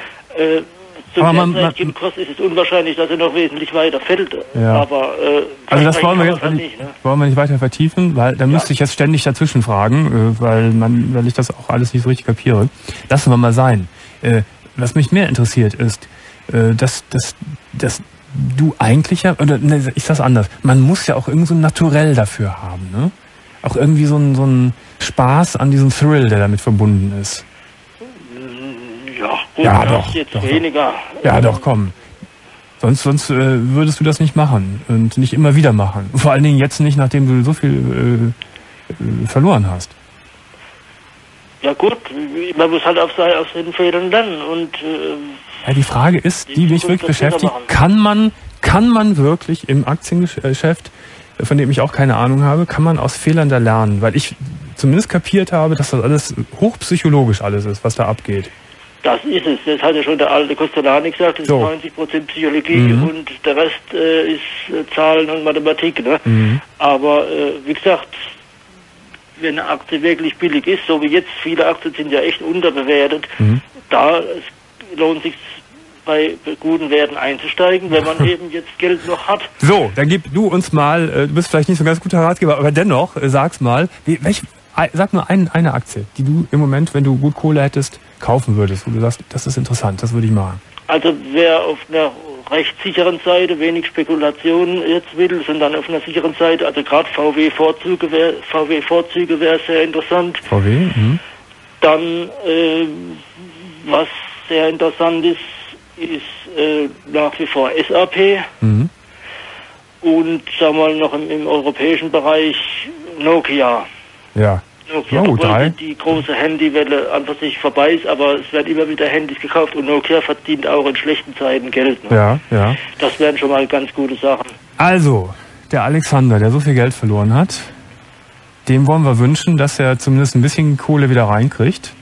zum derzeitigen Kurs ist es unwahrscheinlich, dass er noch wesentlich weiter fällt. Ja. Aber also das wollen wir jetzt wollen wir nicht weiter vertiefen, weil da müsste ich jetzt ständig dazwischen fragen, weil ich das auch alles nicht so richtig kapiere. Lassen wir mal sein. Was mich mehr interessiert ist, dass du eigentlich ja, oder ne, ich sag's anders, man muss ja auch irgend so ein Naturell dafür haben, ne? Auch irgendwie so ein Spaß an diesem Thrill, der damit verbunden ist. Ja, gut, ja, doch, jetzt doch, weniger. Ja, doch, komm. Sonst würdest du das nicht machen und nicht immer wieder machen. Vor allen Dingen jetzt nicht, nachdem du so viel verloren hast. Ja gut, man muss halt auf seinen Fehlern lernen und ja, die Frage ist, die mich wirklich beschäftigt, kann man wirklich im Aktiengeschäft, von dem ich auch keine Ahnung habe, kann man aus Fehlern da lernen? Weil ich zumindest kapiert habe, dass das alles hochpsychologisch alles ist, was da abgeht. Das ist es. Das hat ja schon der alte Costolani gesagt. Das ist 90% Psychologie und der Rest ist Zahlen und Mathematik. Ne? Aber wie gesagt, wenn eine Aktie wirklich billig ist, so wie jetzt, viele Aktien sind ja echt unterbewertet, da lohnt sich bei guten Werten einzusteigen, wenn man eben jetzt Geld noch hat. So, dann gib du uns mal, du bist vielleicht nicht so ein ganz guter Ratgeber, aber dennoch, sag's mal, sag nur eine Aktie, die du im Moment, wenn du gut Kohle hättest, kaufen würdest, wo du sagst, das ist interessant, das würde ich machen. Also wer auf einer recht sicheren Seite wenig Spekulationen jetzt will, sondern auf einer sicheren Seite, also gerade VW-Vorzüge wäre sehr interessant. VW? Dann, was sehr interessant ist nach wie vor SAP und sagen wir mal noch im europäischen Bereich Nokia. Ja. Nokia, obwohl die große Handywelle an für sich vorbei ist, aber es werden immer wieder Handys gekauft und Nokia verdient auch in schlechten Zeiten Geld. Ne? Ja. Das wären schon mal ganz gute Sachen. Also, der Alexander, der so viel Geld verloren hat, dem wollen wir wünschen, dass er zumindest ein bisschen Kohle wieder reinkriegt.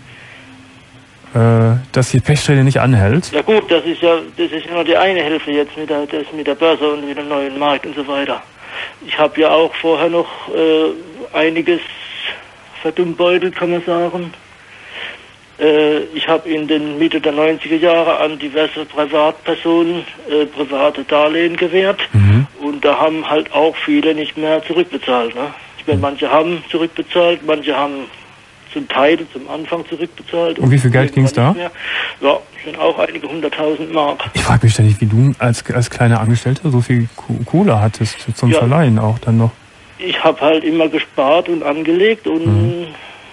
Dass die Pechsträhne nicht anhält. Ja gut, das ist ja nur die eine Hälfte jetzt mit der Börse und mit dem neuen Markt und so weiter. Ich habe ja auch vorher noch einiges verdummbeutelt, kann man sagen. Ich habe in den Mitte der 90er Jahre an diverse Privatpersonen private Darlehen gewährt. Und da haben halt auch viele nicht mehr zurückbezahlt. Ne? Ich meine, manche haben zurückbezahlt, manche haben zum Teil zum Anfang zurückbezahlt. Und wie viel Geld ging es da? Ja, sind auch einige 100.000 Mark. Ich frage mich ständig, wie du als kleiner Angestellter so viel Kohle hattest zum Verleihen auch dann noch. Ich habe halt immer gespart und angelegt und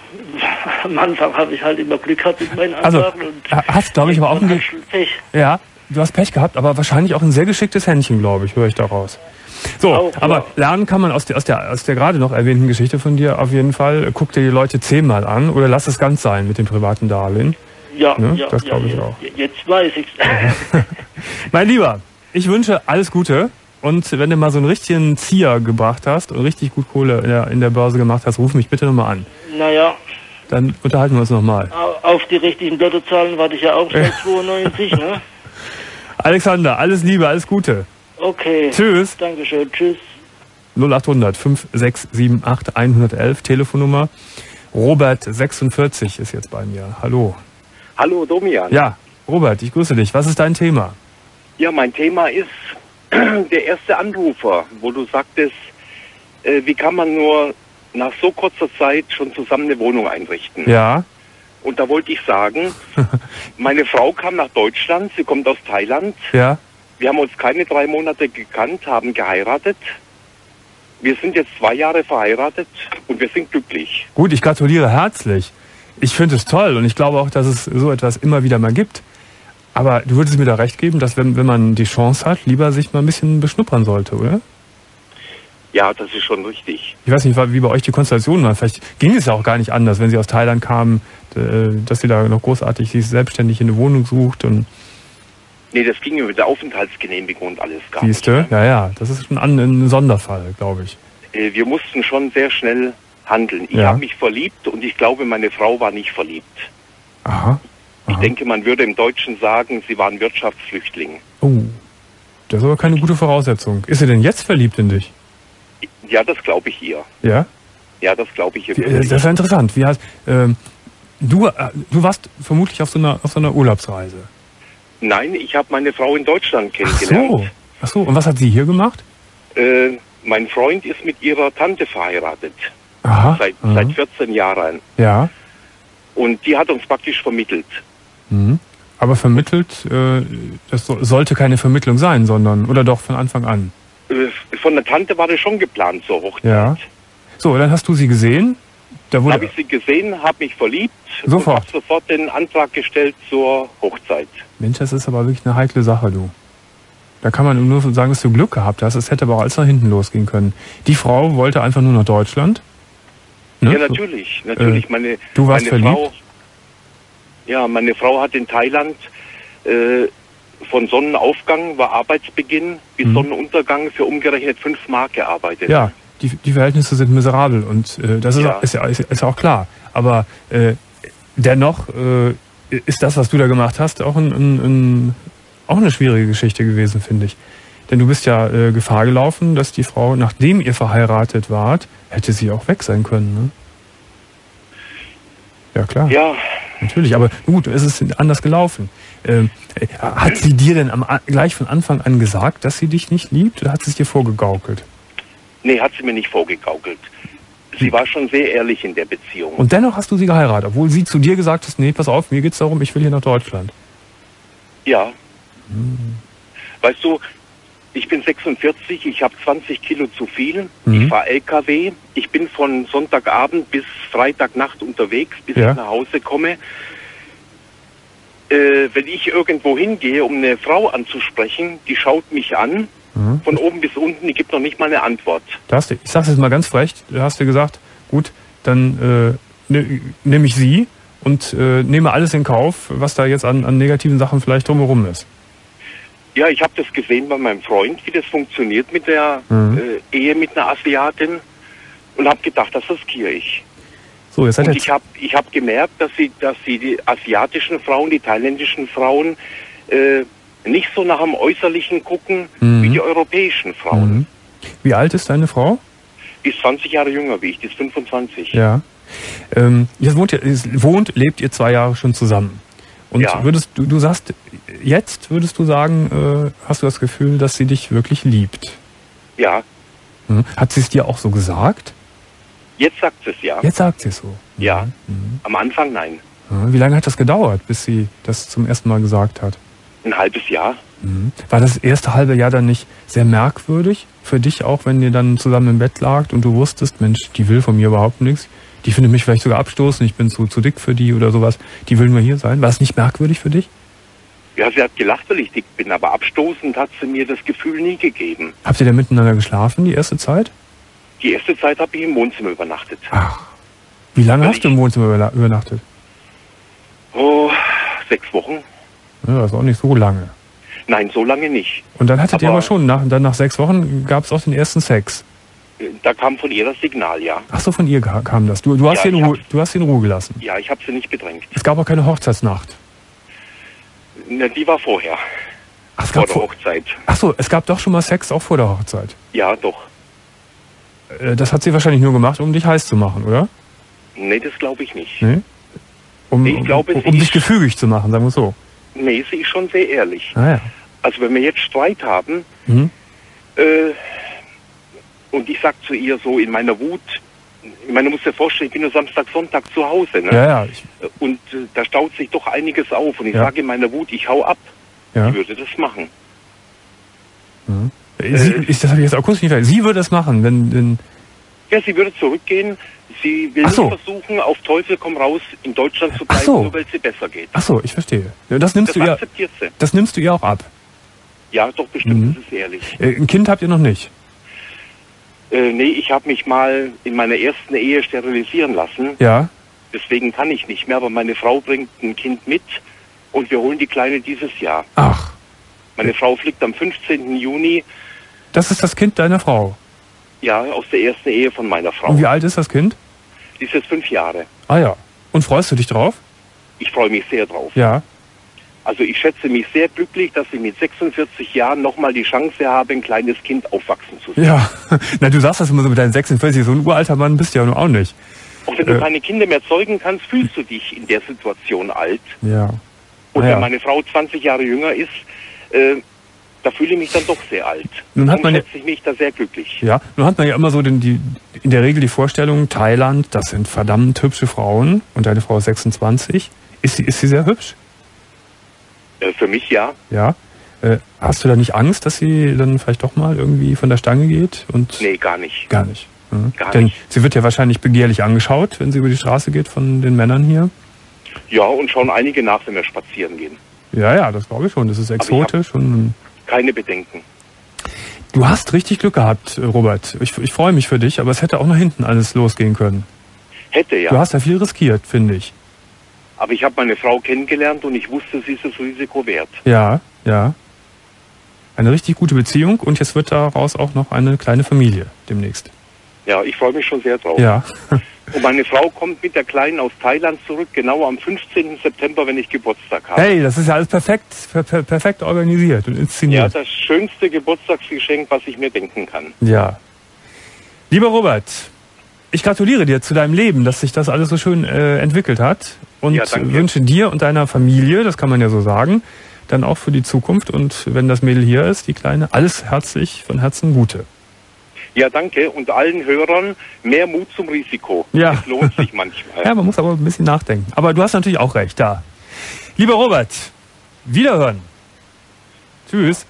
am Anfang habe ich halt immer Glück gehabt mit meinen Anlagen. Also hast, glaube ich, aber auch ein Pech. Ja, du hast Pech gehabt, aber wahrscheinlich auch ein sehr geschicktes Händchen, glaube ich, höre ich daraus. So, auch, aber lernen kann man aus der gerade noch erwähnten Geschichte von dir auf jeden Fall. Guck dir die Leute 10-mal an oder lass es ganz sein mit dem privaten Darlehen. Ja, ne? Ja, das glaube ich auch. Jetzt weiß ich's. Mein Lieber, ich wünsche alles Gute und wenn du mal so einen richtigen Zieher gebracht hast und richtig gut Kohle in der Börse gemacht hast, ruf mich bitte nochmal an. Naja. Dann unterhalten wir uns nochmal. Auf die richtigen Lottozahlen warte ich ja auch seit 92, ne? Alexander, alles Liebe, alles Gute. Okay. Tschüss. Dankeschön, tschüss. 0800 5678 111 Telefonnummer. Robert 46 ist jetzt bei mir. Hallo. Hallo Domian. Ja, Robert, ich grüße dich. Was ist dein Thema? Ja, mein Thema ist der erste Anrufer, wo du sagtest, wie kann man nur nach so kurzer Zeit schon zusammen eine Wohnung einrichten? Ja. Und da wollte ich sagen, meine Frau kam nach Deutschland, sie kommt aus Thailand. Ja. Wir haben uns keine 3 Monate gekannt, haben geheiratet. Wir sind jetzt 2 Jahre verheiratet und wir sind glücklich. Gut, ich gratuliere herzlich. Ich finde es toll und ich glaube auch, dass es so etwas immer wieder mal gibt. Aber du würdest mir da recht geben, dass wenn man die Chance hat, lieber sich mal ein bisschen beschnuppern sollte, oder? Ja, das ist schon richtig. Ich weiß nicht, wie bei euch die Konstellation war. Vielleicht ging es ja auch gar nicht anders, wenn sie aus Thailand kamen, dass sie da noch großartig sich selbstständig in eine Wohnung sucht und... Nee, das ging über die Aufenthaltsgenehmigung und alles gar nicht. Siehst du? Ja, das ist schon ein Sonderfall, glaube ich. Wir mussten schon sehr schnell handeln. Ich habe mich verliebt und ich glaube, meine Frau war nicht verliebt. Aha. Ich denke, man würde im Deutschen sagen, sie war ein Wirtschaftsflüchtling. Oh, das ist aber keine gute Voraussetzung. Ist sie denn jetzt verliebt in dich? Ja, das glaube ich ihr. Ja? Ja, das glaube ich ihr. Das ist ja interessant. Wie heißt, du warst vermutlich auf so einer Urlaubsreise. Nein, ich habe meine Frau in Deutschland kennengelernt. Ach so. Und was hat sie hier gemacht? Mein Freund ist mit ihrer Tante verheiratet. Aha. Seit 14 Jahren. Ja. Und die hat uns praktisch vermittelt. Mhm. Aber vermittelt, das sollte keine Vermittlung sein, sondern, oder doch von Anfang an? Von der Tante war das schon geplant zur Hochzeit. Ja. So, dann hast du sie gesehen? Habe ich sie gesehen, habe mich verliebt und habe sofort den Antrag gestellt zur Hochzeit. Mensch, das ist aber wirklich eine heikle Sache, du. Da kann man nur sagen, dass du Glück gehabt hast. Es hätte aber auch alles nach hinten losgehen können. Die Frau wollte einfach nur nach Deutschland. Ne? Ja, natürlich. Du warst verliebt? Meine Frau hat in Thailand von Sonnenaufgang, war Arbeitsbeginn, bis Sonnenuntergang für umgerechnet 5 Mark gearbeitet. Ja, die Verhältnisse sind miserabel und das ist ja auch klar. Aber dennoch ist das, was du da gemacht hast, auch auch eine schwierige Geschichte gewesen, finde ich. Denn du bist ja Gefahr gelaufen, dass die Frau, nachdem ihr verheiratet wart, hätte sie auch weg sein können, ne? Ja, klar. Ja. Natürlich, aber gut, es ist anders gelaufen. Hat sie dir denn gleich von Anfang an gesagt, dass sie dich nicht liebt, oder hat sie es dir vorgegaukelt? Nee, hat sie mir nicht vorgegaukelt. Sie war schon sehr ehrlich in der Beziehung. Und dennoch hast du sie geheiratet, obwohl sie zu dir gesagt hat, nee, pass auf, mir geht's darum, ich will hier nach Deutschland. Ja. Weißt du, ich bin 46, ich habe 20 Kilo zu viel, ich fahre LKW, ich bin von Sonntagabend bis Freitagnacht unterwegs, bis ich nach Hause komme. Wenn ich irgendwo hingehe, um eine Frau anzusprechen, die schaut mich an, von oben bis unten, die gibt noch nicht mal eine Antwort. Ich sag's jetzt mal ganz frech, du hast dir gesagt, gut, dann nehme ich sie und nehme alles in Kauf, was da jetzt an negativen Sachen vielleicht drumherum ist. Ja, ich habe das gesehen bei meinem Freund, wie das funktioniert mit der Ehe mit einer Asiatin und habe gedacht, das riskiere ich. So, jetzt und ich hab gemerkt, dass sie die asiatischen Frauen, die thailändischen Frauen nicht so nach dem Äußerlichen gucken wie die europäischen Frauen. Wie alt ist deine Frau? Die ist 20 Jahre jünger wie ich, die ist 25. Ja. Lebt ihr 2 Jahre schon zusammen. Und Ja. würdest du sagst, jetzt würdest du sagen, hast du das Gefühl, dass sie dich wirklich liebt? Ja, Hat sie es dir auch so gesagt? jetzt sagt es ja. Jetzt sagt sie es so. Ja, am Anfang nein. Ja, wie lange hat das gedauert, bis sie das zum ersten Mal gesagt hat? Ein halbes Jahr. War das erste halbe Jahr dann nicht sehr merkwürdig für dich auch, wenn ihr dann zusammen im Bett lagt und du wusstest, Mensch, die will von mir überhaupt nichts, die findet mich vielleicht sogar abstoßend, ich bin zu dick für die oder sowas, die will nur hier sein. War es nicht merkwürdig für dich? Ja, sie hat gelacht, weil ich dick bin, aber abstoßend hat sie mir das Gefühl nie gegeben. Habt ihr denn miteinander geschlafen die erste Zeit? Die erste Zeit habe ich im Wohnzimmer übernachtet. Ach, wie lange hast du im Wohnzimmer übernachtet? Oh, 6 Wochen? Ja, das ist auch nicht so lange. Nein, so lange nicht. Und dann hattet ihr aber schon, nach 6 Wochen gab es auch den ersten Sex. Da kam von ihr das Signal, ja. Ach so, von ihr kam das. Du hast Ja, sie in Ruhe gelassen. Ja, ich habe sie nicht bedrängt. Es gab auch keine Hochzeitsnacht. Na, die war vorher, Ach, es vor gab der Hochzeit. Ach so, es gab doch schon mal Sex auch vor der Hochzeit. Ja, doch. Das hat sie wahrscheinlich nur gemacht, um dich heiß zu machen, oder? Nee, das glaube ich nicht. Nee? Ich glaube, um sie dich ist- gefügig zu machen, sagen wir es so. Nee, sie ist schon sehr ehrlich. Ah ja. Also wenn wir jetzt Streit haben, Mhm. und ich sag zu ihr so in meiner Wut, ich meine, du musst dir vorstellen, ich bin nur Samstag, Sonntag zu Hause, ne? Ja, ja. Und da staut sich doch einiges auf. Und ich Ja. sage in meiner Wut, ich hau ab. Ja. Ich würde das machen. Das habe ich jetzt auch kurz nicht verstanden. Sie würde es machen, wenn Ja, sie würde zurückgehen. Sie will Ach so. nicht versuchen, auf Teufel komm raus, in Deutschland zu Ach bleiben, so. nur weil es ihr besser geht. Ach so, ich verstehe. Ja, das nimmst Das du ihr, akzeptiert sie. das nimmst du ihr auch ab. Ja, doch, bestimmt, das ist ehrlich. Ein Kind habt ihr noch nicht. Nee, ich habe mich mal in meiner ersten Ehe sterilisieren lassen. Ja. Deswegen kann ich nicht mehr, aber meine Frau bringt ein Kind mit und wir holen die Kleine dieses Jahr. Ach, Meine Frau fliegt am 15. Juni, das ist das Kind deiner Frau. ja, aus der ersten Ehe von meiner Frau. Und wie alt ist das Kind? Die ist jetzt 5 Jahre. Ah ja. Und freust du dich drauf? Ich freue mich sehr drauf. Ja. Also ich schätze mich sehr glücklich, dass ich mit 46 Jahren nochmal die Chance habe, ein kleines Kind aufwachsen zu sehen. Ja. Na, du sagst das immer so mit deinen 46, so ein uralter Mann bist du ja nur auch nicht. Auch wenn du keine Kinder mehr zeugen kannst, fühlst du dich in der Situation alt. Ja. Und Naja. wenn meine Frau 20 Jahre jünger ist, da fühle ich mich dann doch sehr alt. Nun hat Darum man ja- schätze ich mich da sehr glücklich. Ja, nun hat man ja immer so in der Regel die Vorstellung, Thailand, das sind verdammt hübsche Frauen und deine Frau ist 26. Ist sie sehr hübsch? Für mich ja. Ja. Hast du da nicht Angst, dass sie dann vielleicht doch mal irgendwie von der Stange geht? Und Nee, gar nicht. Gar nicht. Mhm. Gar Denn nicht. sie wird ja wahrscheinlich begehrlich angeschaut, wenn sie über die Straße geht von den Männern hier. Ja, und schauen einige nach, wenn wir spazieren gehen. Ja, ja, das glaube ich schon. Das ist exotisch. Und Keine Bedenken. du hast richtig Glück gehabt, Robert. Ich freue mich für dich, aber es hätte auch nach hinten alles losgehen können. Hätte ja. Du hast ja viel riskiert, finde ich. Aber ich habe meine Frau kennengelernt und ich wusste, sie ist das Risiko wert. Ja, ja. Eine richtig gute Beziehung und jetzt wird daraus auch noch eine kleine Familie demnächst. Ja, ich freue mich schon sehr drauf. Ja. Und meine Frau kommt mit der Kleinen aus Thailand zurück, genau am 15. September, wenn ich Geburtstag habe. Hey, das ist ja alles perfekt organisiert und Ja, inszeniert. das schönste Geburtstagsgeschenk, was ich mir denken kann. Ja. Lieber Robert, ich gratuliere dir zu deinem Leben, dass sich das alles so schön entwickelt hat und Ja, danke. wünsche dir und deiner Familie, das kann man ja so sagen, dann auch für die Zukunft und wenn das Mädel hier ist, die Kleine, alles herzlich von Herzen Gute. Ja, danke. Und allen Hörern mehr Mut zum Risiko. Ja. Es lohnt sich manchmal. Ja, man muss aber ein bisschen nachdenken. Aber du hast natürlich auch recht, da. Lieber Robert, wiederhören. Tschüss.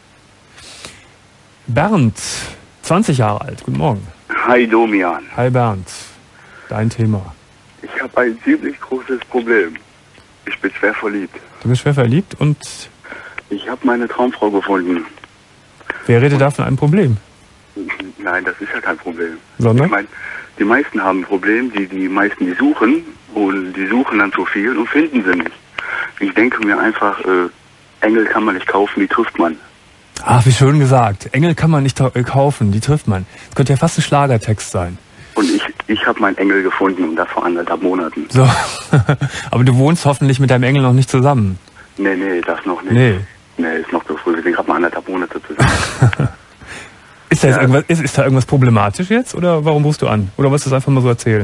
Bernd, 20 Jahre alt, guten Morgen. Hi Domian, Hi Bernd, dein Thema. ich habe ein ziemlich großes Problem. Ich bin schwer verliebt. Du bist schwer verliebt und Ich habe meine Traumfrau gefunden. wer redet da von einem Problem? Nein, das ist ja kein Problem. Sondern? Ich meine, die meisten haben ein Problem, die meisten, die suchen und die suchen dann zu viel und finden sie nicht. Ich denke mir einfach, Engel kann man nicht kaufen, die trifft man. Ach, wie schön gesagt. Engel kann man nicht kaufen, die trifft man. Das könnte ja fast ein Schlagertext sein. Und ich habe meinen Engel gefunden und das vor 1,5 Monaten. So. Aber du wohnst hoffentlich mit deinem Engel noch nicht zusammen. Nee, das noch nicht. Nee. Nee, ist noch zu früh. Wir sind gerade mal 1,5 Monate zusammen. Ist da, jetzt irgendwas, ist da irgendwas problematisch jetzt? Oder warum rufst du an? Oder wolltest du es einfach mal so erzählen?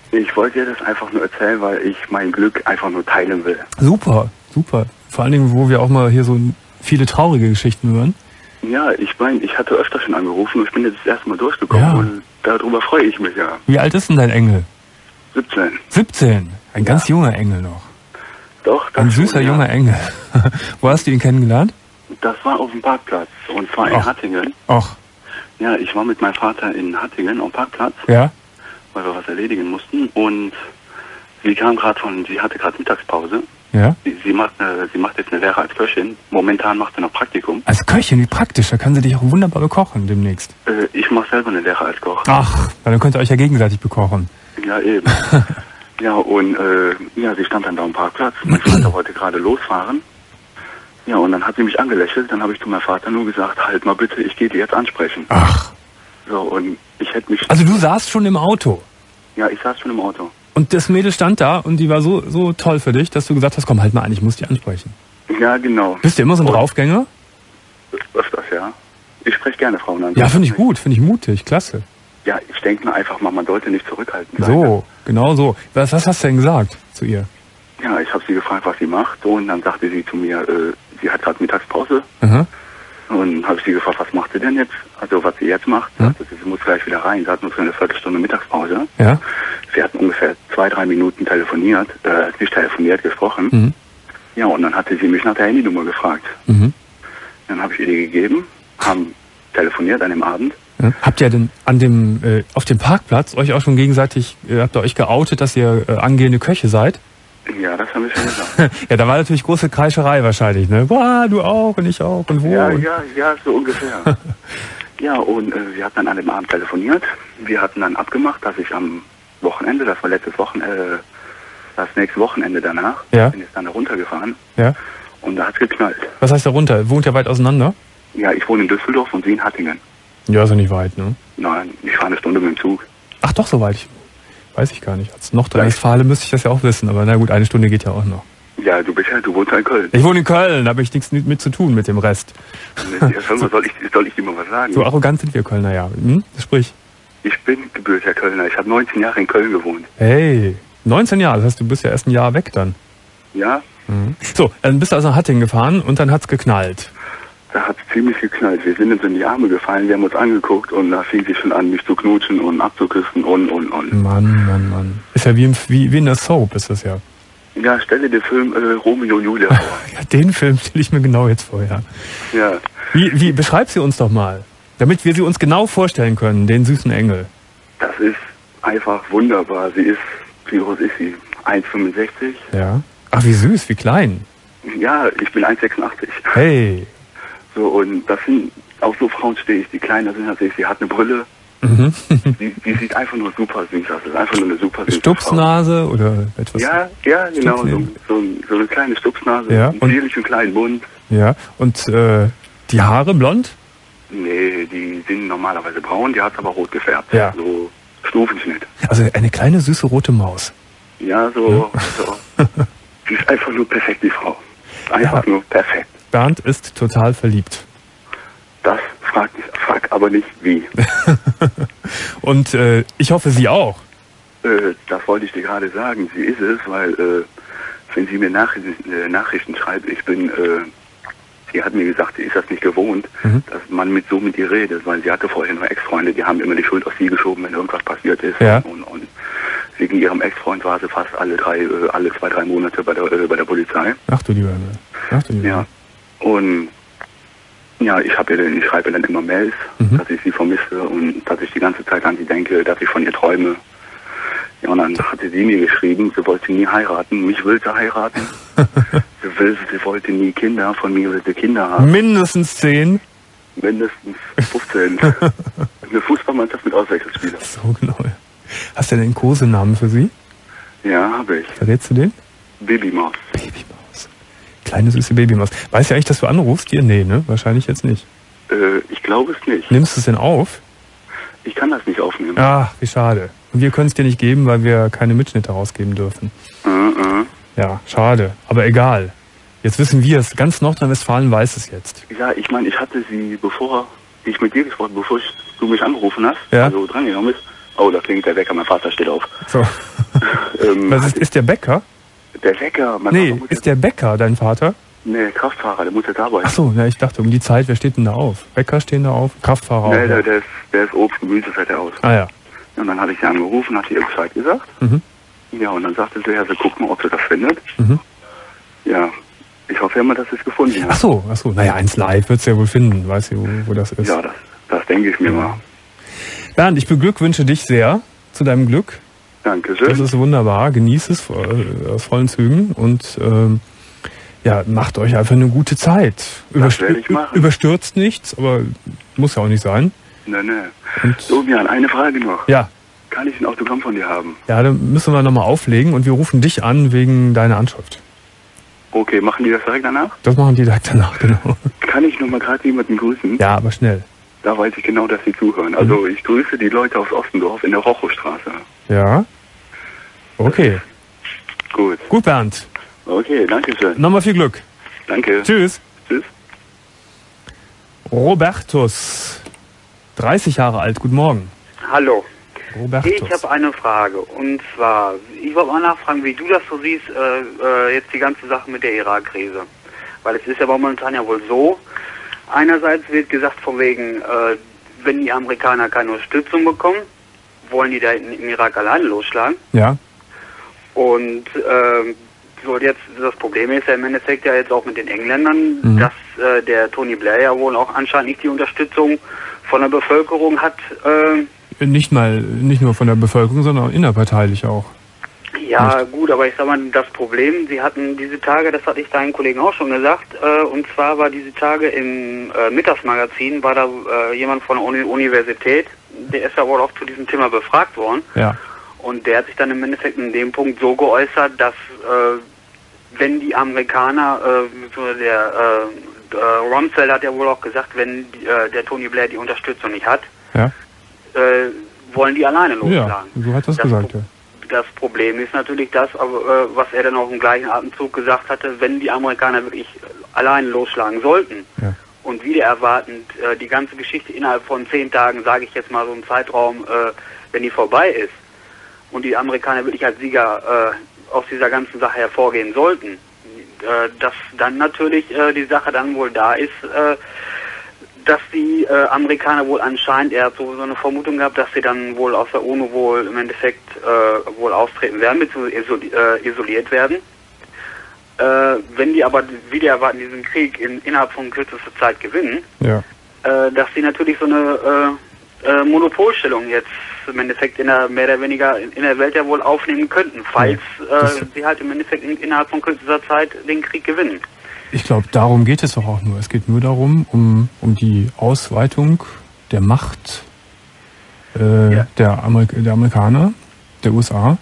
Ich wollte dir das einfach nur erzählen, weil ich mein Glück einfach nur teilen will. Super, super. Vor allen Dingen, wo wir auch mal hier so viele traurige Geschichten hören. Ja, ich hatte öfter schon angerufen und ich bin jetzt das erste Mal durchgekommen und darüber freue ich mich ja. Wie alt ist denn dein Engel? 17. 17? Ein ganz junger Engel noch. Doch, das ein süßer junger Engel. Wo hast du ihn kennengelernt? Das war auf dem Parkplatz und zwar in Hattingen. Ach. Ja, ich war mit meinem Vater in Hattingen am Parkplatz. Ja. Weil wir was erledigen mussten und sie hatte gerade Mittagspause. Ja. Sie macht jetzt eine Lehre als Köchin. Momentan macht sie noch Praktikum. Als Köchin, wie praktisch. Da kann sie dich auch wunderbar bekochen demnächst. Ich mache selber eine Lehre als Koch. Ach, dann könnt ihr euch ja gegenseitig bekochen. Ja, eben. Ja, und sie stand dann da am Parkplatz. Mein Vater wollte gerade losfahren. Ja, und dann hat sie mich angelächelt. Dann habe ich zu meinem Vater nur gesagt, halt mal bitte, ich gehe dir jetzt ansprechen. Ach. So, und ich hätte mich... Also du saßt schon im Auto? Ja, ich saß schon im Auto. Und das Mädel stand da und die war so toll für dich, dass du gesagt hast, komm, halt mal an, ich muss die ansprechen. Ja, genau. Bist du immer so ein Draufgänger? Öfters, ja. Ich spreche gerne Frauen an. Ja, finde ich gut, finde ich mutig, klasse. Ja, ich denke mir einfach mal, man sollte nicht zurückhaltend sein. So, genau so. Was hast du denn gesagt zu ihr? Ja, ich habe sie gefragt, was sie macht und dann sagte sie zu mir, sie hat gerade Mittagspause. Aha. Und habe ich sie gefragt, was macht sie denn jetzt? Also was sie jetzt macht. Sagte sie muss gleich wieder rein. Sie hat nur für eine Viertelstunde Mittagspause. Ja. Wir hatten ungefähr 2-3 Minuten gesprochen. Mhm. Ja, und dann hatte sie mich nach der Handynummer gefragt. Mhm. Dann habe ich ihr die gegeben, haben telefoniert an dem Abend. Ja. Habt ihr denn auf dem Parkplatz euch auch schon gegenseitig, habt ihr euch geoutet, dass ihr angehende Köche seid? Ja, das haben wir schon gesagt. Ja, da war natürlich große Kreischerei wahrscheinlich, ne? Boah, du auch und ich auch und wo? Ja, so ungefähr. Ja, und wir hatten dann an dem Abend telefoniert. Wir hatten dann abgemacht, dass ich am Wochenende, das war das nächste Wochenende danach, bin ich dann da runtergefahren. Ja. Und da hat's geknallt. Was heißt da runter? Wohnt ihr weit auseinander? Ja, ich wohne in Düsseldorf und sie in Hattingen. Ja, ist ja nicht weit, ne? Nein, ich fahre eine Stunde mit dem Zug. Ach doch, so weit. Weiß ich gar nicht. Als Nordrhein-Westfalen müsste ich das ja auch wissen, aber na gut, eine Stunde geht ja auch noch. Ja, du wohnst ja in Köln. Ich wohne in Köln, da habe ich nichts mit zu tun mit dem Rest. Soll ich dir mal was sagen? So arrogant sind wir Kölner, ja. Hm? Sprich. Ich bin gebürtiger Kölner. Ich habe 19 Jahre in Köln gewohnt. Hey, 19 Jahre, das heißt, du bist ja erst ein Jahr weg dann. Ja. Mhm. So, dann bist du also nach Hattingen gefahren und dann hat's geknallt. Da hat's ziemlich geknallt. Wir sind uns in die Arme gefallen, wir haben uns angeguckt und da fing sie schon an, mich zu knutschen und abzuküssen und. Mann. Ist ja wie in der Soap, ist das ja. Ja, stelle dir den Film Romeo und Julia vor. Ja, den Film stelle ich mir genau jetzt vor, ja. Ja. Wie beschreib sie uns doch mal, damit wir sie uns genau vorstellen können, den süßen Engel. Das ist einfach wunderbar. Wie groß ist sie? 1,65. Ja. Ach, wie süß, wie klein. Ja, ich bin 1,86. Hey. So, und das sind, auf so Frauen stehe ich, die kleiner sind als ich. Sie hat eine Brille. Mhm. die sieht einfach nur super süß aus. Das ist einfach nur eine super süße Stupsnase Frau. Oder etwas? Ja, genau. So eine kleine Stupsnase. Ja, einen zierlichen kleinen Mund. Ja, und die Haare blond? Nee, die sind normalerweise braun, die hat aber rot gefärbt. Ja. So Stufenschnitt. Also eine kleine, süße, rote Maus. Ja, so. Sie ist einfach nur perfekt, die Frau. Einfach nur perfekt. Bernd ist total verliebt. Das frag aber nicht wie. Und ich hoffe, Sie auch. Das wollte ich dir gerade sagen. Sie ist es, weil wenn sie mir Nachrichten schreibt, sie hat mir gesagt, sie ist das nicht gewohnt, dass man mit ihr redet, weil sie hatte vorher nur Ex-Freunde, die haben immer die Schuld auf sie geschoben, wenn irgendwas passiert ist. Ja. Und wegen ihrem Ex-Freund war sie fast alle 2-3 Monate bei der Polizei. Ach du lieber Himmel. Ja. Und ja, ich schreibe ihr dann immer Mails, dass ich sie vermisse und dass ich die ganze Zeit an sie denke, dass ich von ihr träume. Ja, und dann hatte sie mir geschrieben, sie wollte nie heiraten, mich will sie heiraten. sie wollte nie Kinder, von mir will sie Kinder haben. Mindestens 10. Mindestens 15. Eine Fußballmannschaft mit Auswechselspielern. So genau. Hast du denn einen Kosenamen für sie? Ja, habe ich. Verrätst du den? Babymaus. Babymaus. Kleine süße Babymaus. Weißt du eigentlich, dass du anrufst hier? Nee, ne? Wahrscheinlich jetzt nicht. Ich glaube es nicht. Nimmst du es denn auf? Ich kann das nicht aufnehmen. Ach, wie schade. Und wir können es dir nicht geben, weil wir keine Mitschnitte rausgeben dürfen. Ja, schade. Aber egal. Jetzt wissen wir es. Ganz Nordrhein-Westfalen weiß es jetzt. Ja, ich meine, ich hatte sie, bevor ich mit dir gesprochen habe, bevor du mich angerufen hast, ja. Also drangegangen bist. Oh, da klingt der Wecker, mein Vater steht auf. So. Ist der Bäcker? Der Bäcker. Ist der Bäcker dein Vater? Nee, Kraftfahrer, der muss jetzt arbeiten. Ach so, ja, ich dachte, um die Zeit, wer steht denn da auf? Bäcker stehen da auf, Kraftfahrer auch. Nee, der ist Obst, Gemüse, fährt er aus. Ah ja. Und dann hatte ich sie angerufen, hatte ihr Bescheid gesagt. Mhm. Ja, und dann sagte sie, ja, sie gucken, ob sie das findet. Mhm. Ja, ich hoffe immer, dass sie es gefunden hat. Ach so, naja, 1Live wird es ja wohl finden, weißt du, wo das ist. Ja, das denke ich mir mal. Bernd, ich beglückwünsche dich sehr zu deinem Glück. Dankeschön. Das ist wunderbar, genieß es aus vollen Zügen und macht euch einfach eine gute Zeit. Das werde ich machen. Überstürzt nichts, aber muss ja auch nicht sein. Nee. Und so, Jan, eine Frage noch. Ja. Kann ich ein Autogramm von dir haben? Ja, dann müssen wir nochmal auflegen und wir rufen dich an wegen deiner Anschrift. Okay, machen die das direkt danach? Das machen die direkt danach, genau. Kann ich nochmal gerade jemanden grüßen? Ja, aber schnell. Da weiß ich genau, dass sie zuhören. Also ich grüße die Leute aus Ostendorf in der Rochostraße. Ja. Okay. Gut, Bernd. Okay, danke schön. Nochmal viel Glück. Danke. Tschüss. Tschüss. Robertus, 30 Jahre alt, guten Morgen. Hallo. Robertus. Ich habe eine Frage. Und zwar, ich wollte mal nachfragen, wie du das so siehst, jetzt die ganze Sache mit der Irak-Krise. Weil es ist ja momentan ja wohl so, einerseits wird gesagt von wegen, wenn die Amerikaner keine Unterstützung bekommen, wollen die da im Irak alleine losschlagen. Ja. Und so jetzt das Problem ist ja im Endeffekt ja jetzt auch mit den Engländern, dass der Tony Blair ja wohl auch anscheinend nicht die Unterstützung von der Bevölkerung hat. Nicht nur von der Bevölkerung, sondern auch innerparteilich auch. Ja, nicht. Gut, aber ich sag mal, das Problem, sie hatten diese Tage, das hatte ich deinen Kollegen auch schon gesagt, und zwar war diese Tage im Mittagsmagazin, war da jemand von der Universität, der ist ja wohl auch zu diesem Thema befragt worden. Ja. Und der hat sich dann im Endeffekt in dem Punkt so geäußert, dass wenn die Amerikaner, Rumsfeld hat ja wohl auch gesagt, wenn der Tony Blair die Unterstützung nicht hat, ja. Wollen die alleine losschlagen. Ja, so hat das gesagt, ja. Das Problem ist natürlich das, was er dann auch im gleichen Atemzug gesagt hatte, wenn die Amerikaner wirklich alleine losschlagen sollten und wieder erwartend die ganze Geschichte innerhalb von 10 Tagen, sage ich jetzt mal so einen Zeitraum, wenn die vorbei ist und die Amerikaner wirklich als Sieger aus dieser ganzen Sache hervorgehen sollten, dass dann natürlich die Sache dann wohl da ist, dass die Amerikaner wohl anscheinend, er hat so eine Vermutung gehabt, dass sie dann wohl aus der UNO wohl im Endeffekt wohl austreten werden, beziehungsweise isoliert werden. Wenn die aber wieder erwarten, diesen Krieg innerhalb von kürzester Zeit gewinnen, dass sie natürlich so eine Monopolstellung jetzt im Endeffekt mehr oder weniger in der Welt ja wohl aufnehmen könnten, falls sie halt im Endeffekt innerhalb von kürzester Zeit den Krieg gewinnen. Ich glaube, darum geht es doch auch nur. Es geht nur darum, um die Ausweitung der Macht der Amerikaner, der USA.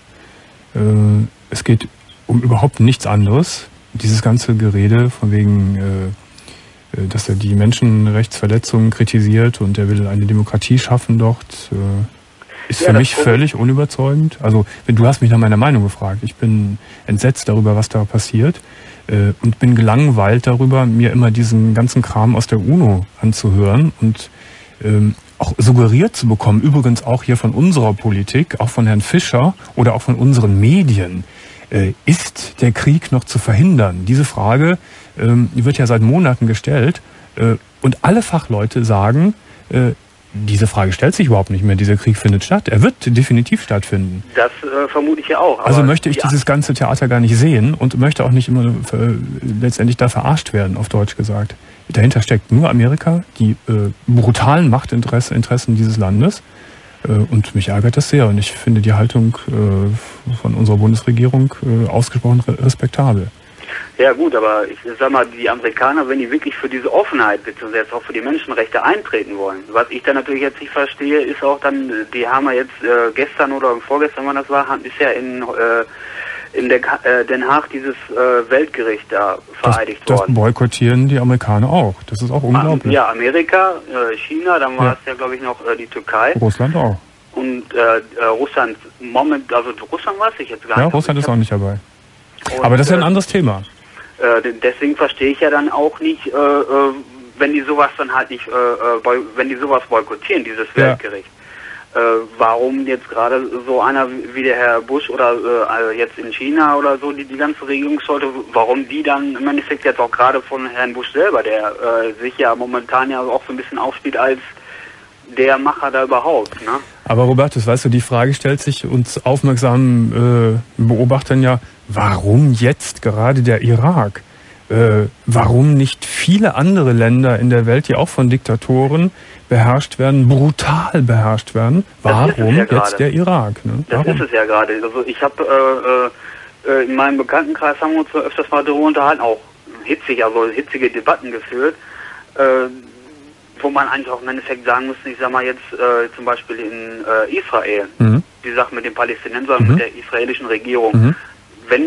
Es geht um überhaupt nichts anderes. Dieses ganze Gerede von wegen, dass er die Menschenrechtsverletzungen kritisiert und er will eine Demokratie schaffen dort, ist für mich völlig unüberzeugend. Also, du hast mich nach meiner Meinung gefragt. Ich bin entsetzt darüber, was da passiert. Und bin gelangweilt darüber, mir immer diesen ganzen Kram aus der UNO anzuhören und auch suggeriert zu bekommen, übrigens auch hier von unserer Politik, auch von Herrn Fischer oder auch von unseren Medien, ist der Krieg noch zu verhindern? Diese Frage die wird ja seit Monaten gestellt und alle Fachleute sagen, diese Frage stellt sich überhaupt nicht mehr. Dieser Krieg findet statt. Er wird definitiv stattfinden. Das vermute ich ja auch. Also möchte ich dieses ganze Theater gar nicht sehen und möchte auch nicht immer letztendlich da verarscht werden, auf Deutsch gesagt. Dahinter steckt nur Amerika, die brutalen Machtinteressen dieses Landes. Und mich ärgert das sehr. Und ich finde die Haltung von unserer Bundesregierung ausgesprochen respektabel. Ja gut, aber ich sag mal, die Amerikaner, wenn die wirklich für diese Offenheit beziehungsweise jetzt auch für die Menschenrechte eintreten wollen, was ich dann natürlich jetzt nicht verstehe, ist auch dann, die haben ja jetzt gestern oder vorgestern, wann das war, ist ja in Den Haag dieses Weltgericht da vereidigt worden. Das boykottieren die Amerikaner auch. Das ist auch unglaublich. Ja, Amerika, China, dann war es ja glaube ich noch die Türkei. Russland auch. Und Russland, Russland weiß ich jetzt gar nicht. Ja, Russland ist auch nicht dabei. Und, aber das ist ja ein anderes Thema. Deswegen verstehe ich ja dann auch nicht, wenn die sowas dann halt nicht, wenn die sowas boykottieren, dieses Weltgericht. warum jetzt gerade so einer wie der Herr Bush oder jetzt in China oder so, die ganze Regierungsleute, warum die dann im Endeffekt jetzt auch gerade von Herrn Bush selber, der sich ja momentan ja auch so ein bisschen aufspielt als der Macher da überhaupt, ne? Aber Robertus, weißt du, die Frage stellt sich uns aufmerksamen Beobachtern ja, warum jetzt gerade der Irak? Warum nicht viele andere Länder in der Welt, die auch von Diktatoren beherrscht werden, brutal beherrscht werden? Warum ja jetzt der Irak? Ne? Das ist es ja gerade. Also ich habe in meinem Bekanntenkreis haben wir uns öfters mal darüber unterhalten, auch hitzige Debatten geführt, wo man eigentlich auch im Endeffekt sagen muss, ich sag mal jetzt zum Beispiel in Israel, die Sache mit den Palästinensern, mit der israelischen Regierung. Wenn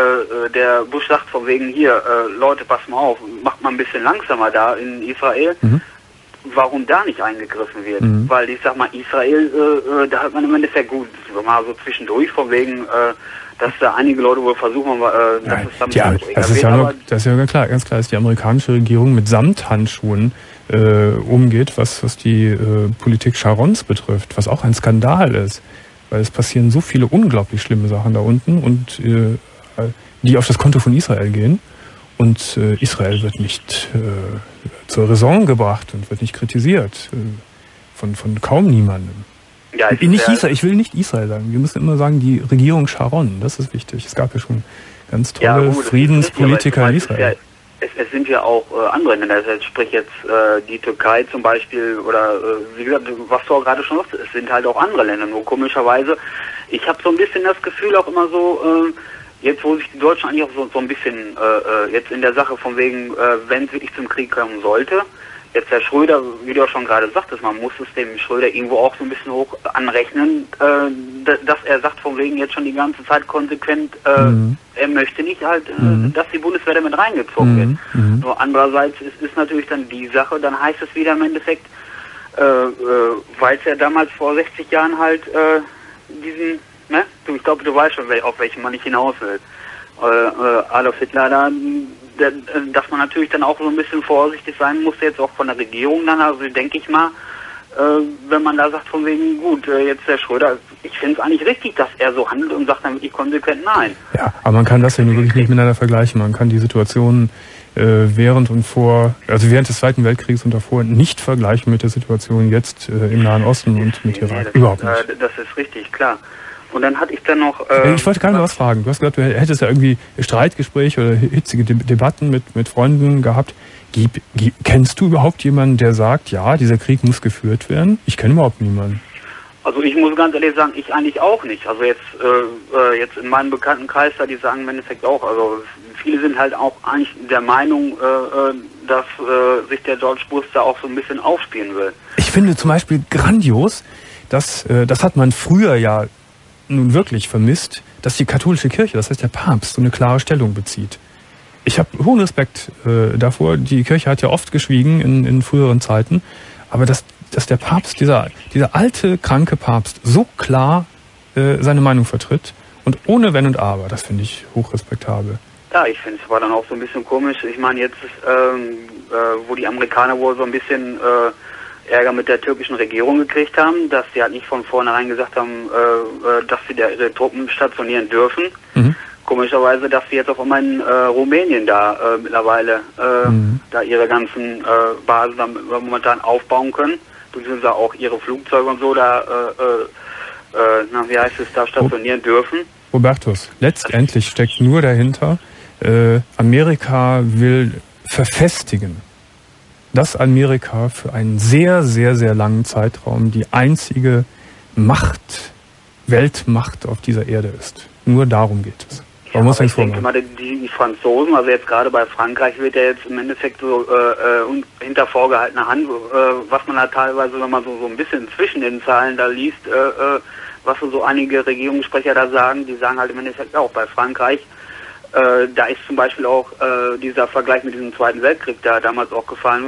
der Bush sagt von wegen hier, Leute, passt mal auf, macht mal ein bisschen langsamer da in Israel, warum da nicht eingegriffen wird? Weil ich sag mal, Israel, da hat man im Endeffekt gut, mal so zwischendurch von wegen, dass da einige Leute wohl versuchen, dass es damit das ist ja ganz klar, dass die amerikanische Regierung mit Samthandschuhen umgeht, was die Politik Sharons betrifft, was auch ein Skandal ist. Weil es passieren so viele unglaublich schlimme Sachen da unten und die auf das Konto von Israel gehen. Und Israel wird nicht zur Raison gebracht und wird nicht kritisiert von kaum niemandem. Ja, ich will nicht Israel sagen. Wir müssen immer sagen, die Regierung Sharon, das ist wichtig. Es gab ja schon ganz tolle Friedenspolitiker in Israel. Es sind ja auch andere Länder, also sprich jetzt die Türkei zum Beispiel oder wie gesagt, was du auch gerade schon sagst, es sind halt auch andere Länder, nur komischerweise, ich habe so ein bisschen das Gefühl auch immer so, jetzt wo sich die Deutschen eigentlich auch so ein bisschen jetzt in der Sache von wegen, wenn es wirklich zum Krieg kommen sollte, jetzt Herr Schröder, wie du auch schon gerade sagtest, man muss es dem Schröder irgendwo auch so ein bisschen hoch anrechnen, dass er sagt von wegen jetzt schon die ganze Zeit konsequent, er möchte nicht halt, dass die Bundeswehr damit reingezogen wird. Nur andererseits ist natürlich dann die Sache, dann heißt es wieder im Endeffekt, weil es ja damals vor 60 Jahren halt diesen, ne, ich glaube, du weißt schon, auf welchen man nicht hinaus will, Adolf Hitler da, dass man natürlich dann auch so ein bisschen vorsichtig sein muss, jetzt auch von der Regierung dann, also denke ich mal, wenn man da sagt von wegen, gut, jetzt der Schröder, ich finde es eigentlich richtig, dass er so handelt und sagt dann wirklich konsequent nein. Ja, aber man kann das ja nur wirklich nicht miteinander vergleichen. Man kann die Situation während des Zweiten Weltkriegs und davor nicht vergleichen mit der Situation jetzt im Nahen Osten und mit Irak. Überhaupt nicht. Das ist richtig, klar. Und dann hatte ich dann noch... ich wollte gerade was fragen. Du hast gesagt, du hättest ja irgendwie Streitgespräche oder hitzige Debatten mit Freunden gehabt. Kennst du überhaupt jemanden, der sagt, ja, dieser Krieg muss geführt werden? Ich kenne überhaupt niemanden. Also ich muss ganz ehrlich sagen, ich eigentlich auch nicht. Also jetzt in meinem Bekanntenkreis, da die sagen im Endeffekt auch, also viele sind halt auch eigentlich der Meinung, dass sich der George Bush da auch so ein bisschen aufspielen will. Ich finde zum Beispiel grandios, das hat man früher ja nun wirklich vermisst, dass die katholische Kirche, das heißt der Papst, so eine klare Stellung bezieht. Ich habe hohen Respekt davor. Die Kirche hat ja oft geschwiegen in früheren Zeiten, aber dass der Papst, dieser alte, kranke Papst, so klar seine Meinung vertritt und ohne Wenn und Aber, das finde ich hochrespektabel. Ja, ich finde, es war dann auch so ein bisschen komisch. Ich meine, jetzt, wo die Amerikaner wohl so ein bisschen Ärger mit der türkischen Regierung gekriegt haben, dass sie halt nicht von vornherein gesagt haben, dass sie da ihre Truppen stationieren dürfen. Komischerweise, dass sie jetzt auf einmal in Rumänien da mittlerweile da ihre ganzen Basen da momentan aufbauen können, beziehungsweise auch ihre Flugzeuge und so da, da stationieren dürfen. Robertus, letztendlich steckt nur dahinter, Amerika will verfestigen, dass Amerika für einen sehr, sehr, sehr langen Zeitraum die einzige Weltmacht auf dieser Erde ist. Nur darum geht es. Ja, aber ich denke mal, die Franzosen, also jetzt gerade bei Frankreich wird ja jetzt im Endeffekt so hinter vorgehaltener Hand, was man da teilweise, wenn man so ein bisschen zwischen den Zahlen da liest, was so einige Regierungssprecher da sagen, die sagen halt im Endeffekt auch bei Frankreich, da ist zum Beispiel auch dieser Vergleich mit diesem Zweiten Weltkrieg da damals auch gefallen,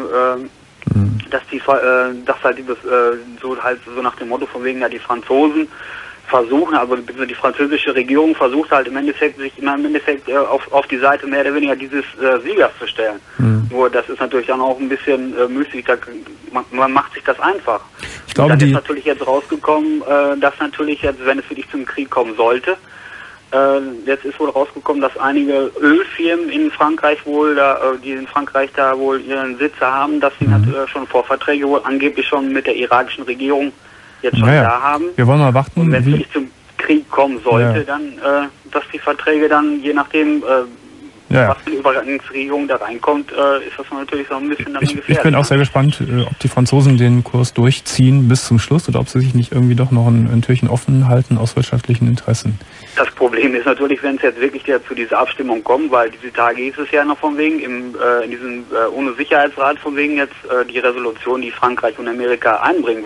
dass halt dieses so nach dem Motto von wegen, ja, die Franzosen versuchen, aber die französische Regierung versucht halt im Endeffekt, sich immer auf die Seite mehr oder weniger dieses Siegers zu stellen. Nur das ist natürlich dann auch ein bisschen müßig, man macht sich das einfach. Ich glaube, dann ist natürlich jetzt rausgekommen, dass natürlich jetzt, wenn es wirklich zum Krieg kommen sollte, jetzt ist wohl rausgekommen, dass einige Ölfirmen in Frankreich die in Frankreich da wohl ihren Sitze haben, dass sie natürlich schon Vorverträge wohl angeblich schon mit der irakischen Regierung jetzt schon da haben. Wir wollen mal warten. Und wenn es wirklich zum Krieg kommen sollte, dann, dass die Verträge dann, je nachdem, was für eine Übergangsregierung da reinkommt, ist das natürlich so ein bisschen dann gefährlich. Ich bin auch sehr gespannt, ob die Franzosen den Kurs durchziehen bis zum Schluss oder ob sie sich nicht irgendwie doch noch ein Türchen offen halten aus wirtschaftlichen Interessen. Das Problem ist natürlich, wenn es jetzt wirklich zu dieser Abstimmung kommt, weil diese Tage hieß es ja noch von wegen, in diesem UNO-Sicherheitsrat von wegen jetzt die Resolution, die Frankreich und Amerika einbringen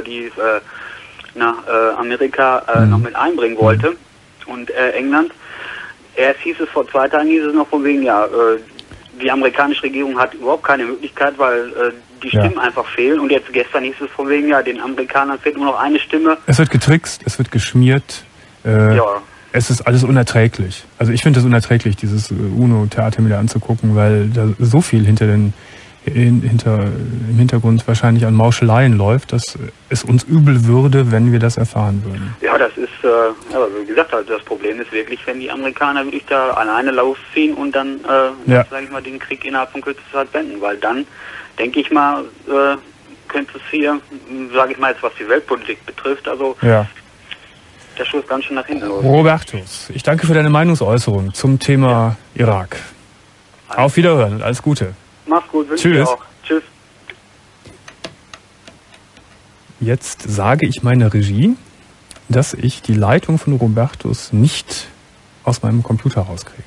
Amerika noch mit einbringen wollte und England. Erst hieß es, vor 2 Tagen hieß es noch von wegen, die amerikanische Regierung hat überhaupt keine Möglichkeit, weil die Stimmen einfach fehlen. Und jetzt gestern hieß es von wegen, den Amerikanern fehlt nur noch eine Stimme. Es wird getrickst, es wird geschmiert. Es ist alles unerträglich. Also ich finde es unerträglich, dieses UNO-Theater mir da anzugucken, weil da so viel im Hintergrund wahrscheinlich an Mauscheleien läuft, dass es uns übel würde, wenn wir das erfahren würden. Ja, das ist, wie gesagt, also das Problem ist wirklich, wenn die Amerikaner wirklich da alleine losziehen und dann, sage ich mal, den Krieg innerhalb von kürzester Zeit beenden, weil dann, denke ich mal, könnte es hier, sage ich mal jetzt, was die Weltpolitik betrifft, also der Schuh ist ganz schön nach hinten los. Robertus, ich danke für deine Meinungsäußerung zum Thema Irak. Auf Wiederhören und alles Gute. Mach's gut, wünsche dir auch. Tschüss. Jetzt sage ich meiner Regie, dass ich die Leitung von Robertus nicht aus meinem Computer rauskriege.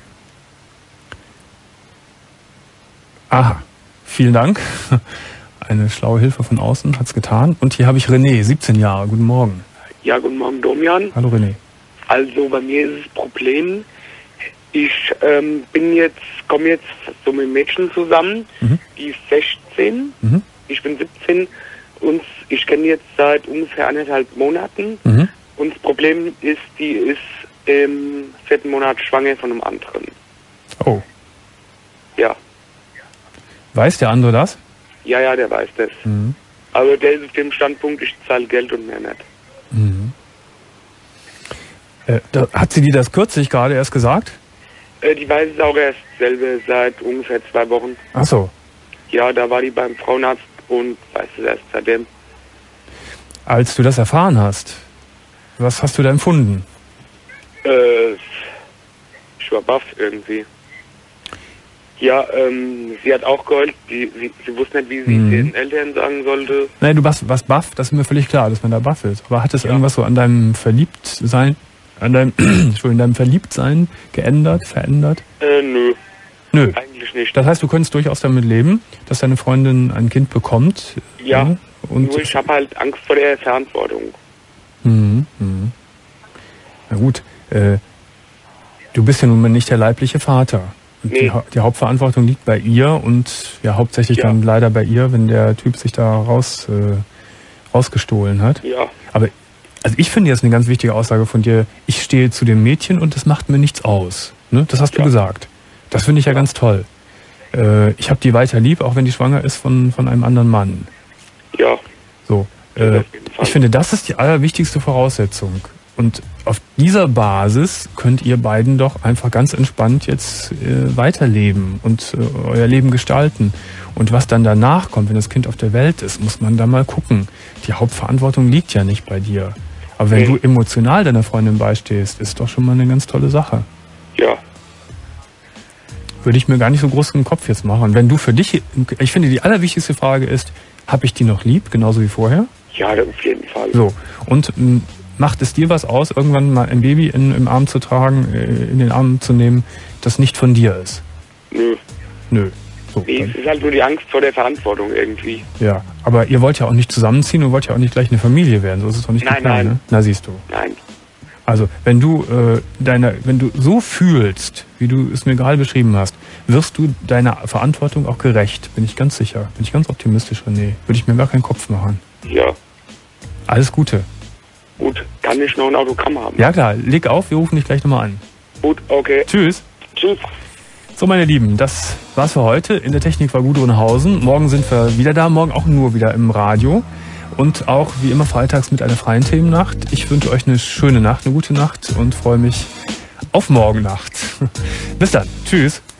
Aha, vielen Dank. Eine schlaue Hilfe von außen hat's getan. Und hier habe ich René, 17 Jahre. Guten Morgen. Ja, guten Morgen, Domian. Hallo René. Also bei mir ist das Problem, ich komme jetzt so mit einem Mädchen zusammen, die ist 16, ich bin 17 und ich kenne jetzt seit ungefähr 1,5 Monaten. Und das Problem ist, die ist im 4. Monat schwanger von einem anderen. Oh. Ja. Weiß der andere das? Ja, der weiß das. Aber der ist auf dem Standpunkt, ich zahle Geld und mehr nicht. Hat sie dir das kürzlich gerade erst gesagt? Die weiß es auch erst selber seit ungefähr 2 Wochen. Ach so. Ja, da war die beim Frauenarzt und weiß es erst seitdem. Als du das erfahren hast, was hast du da empfunden? Ich war baff irgendwie. Ja, sie hat auch geheult. Sie wusste nicht, wie sie den Eltern sagen sollte. Nein, du warst baff, das ist mir völlig klar, dass man da baff ist. Aber hat es irgendwas so an deinem Verliebtsein, deinem Verliebtsein geändert, verändert? Nö. Nö. Eigentlich nicht. Das heißt, du könntest durchaus damit leben, dass deine Freundin ein Kind bekommt? Ja. Und nur ich habe halt Angst vor der Verantwortung. Na gut, du bist ja nun mal nicht der leibliche Vater. Nee. Die Hauptverantwortung liegt bei ihr und hauptsächlich dann leider bei ihr, wenn der Typ sich da rausgestohlen hat. Ja. Aber also ich finde jetzt eine ganz wichtige Aussage von dir, ich stehe zu dem Mädchen und das macht mir nichts aus. Ne? Das hast du gesagt. Das finde ich ja ganz toll. Ich habe die weiter lieb, auch wenn die schwanger ist von einem anderen Mann. Ja. So. Ich finde, das ist die allerwichtigste Voraussetzung. Und auf dieser Basis könnt ihr beiden doch einfach ganz entspannt jetzt weiterleben und euer Leben gestalten. Und was dann danach kommt, wenn das Kind auf der Welt ist, muss man da mal gucken. Die Hauptverantwortung liegt ja nicht bei dir. Aber wenn du emotional deiner Freundin beistehst, ist doch schon mal eine ganz tolle Sache. Ja. Würde ich mir gar nicht so groß im Kopf jetzt machen. Wenn du für dich, ich finde, die allerwichtigste Frage ist, habe ich die noch lieb, genauso wie vorher? Ja, auf jeden Fall. So, und macht es dir was aus, irgendwann mal ein Baby im Arm zu tragen, in den Arm zu nehmen, das nicht von dir ist? Nö. So, nee, es ist halt nur die Angst vor der Verantwortung irgendwie. Ja, aber ihr wollt ja auch nicht zusammenziehen und wollt ja auch nicht gleich eine Familie werden, so ist es doch nicht geplant, nein. Ne? Na, siehst du. Nein. Also, wenn du so fühlst, wie du es mir gerade beschrieben hast, wirst du deiner Verantwortung auch gerecht, bin ich ganz sicher. Bin ich ganz optimistisch, René. Würde ich mir gar keinen Kopf machen. Ja. Alles Gute. Gut, kann ich noch ein Autogramm haben? Ja klar, leg auf, wir rufen dich gleich nochmal an. Gut, okay. Tschüss. Tschüss. So, meine Lieben, das war's für heute. In der Technik war Gudrun Hausen. Morgen sind wir wieder da, morgen auch nur wieder im Radio. Und auch wie immer freitags mit einer freien Themennacht. Ich wünsche euch eine schöne Nacht, eine gute Nacht und freue mich auf morgen Nacht. Bis dann. Tschüss.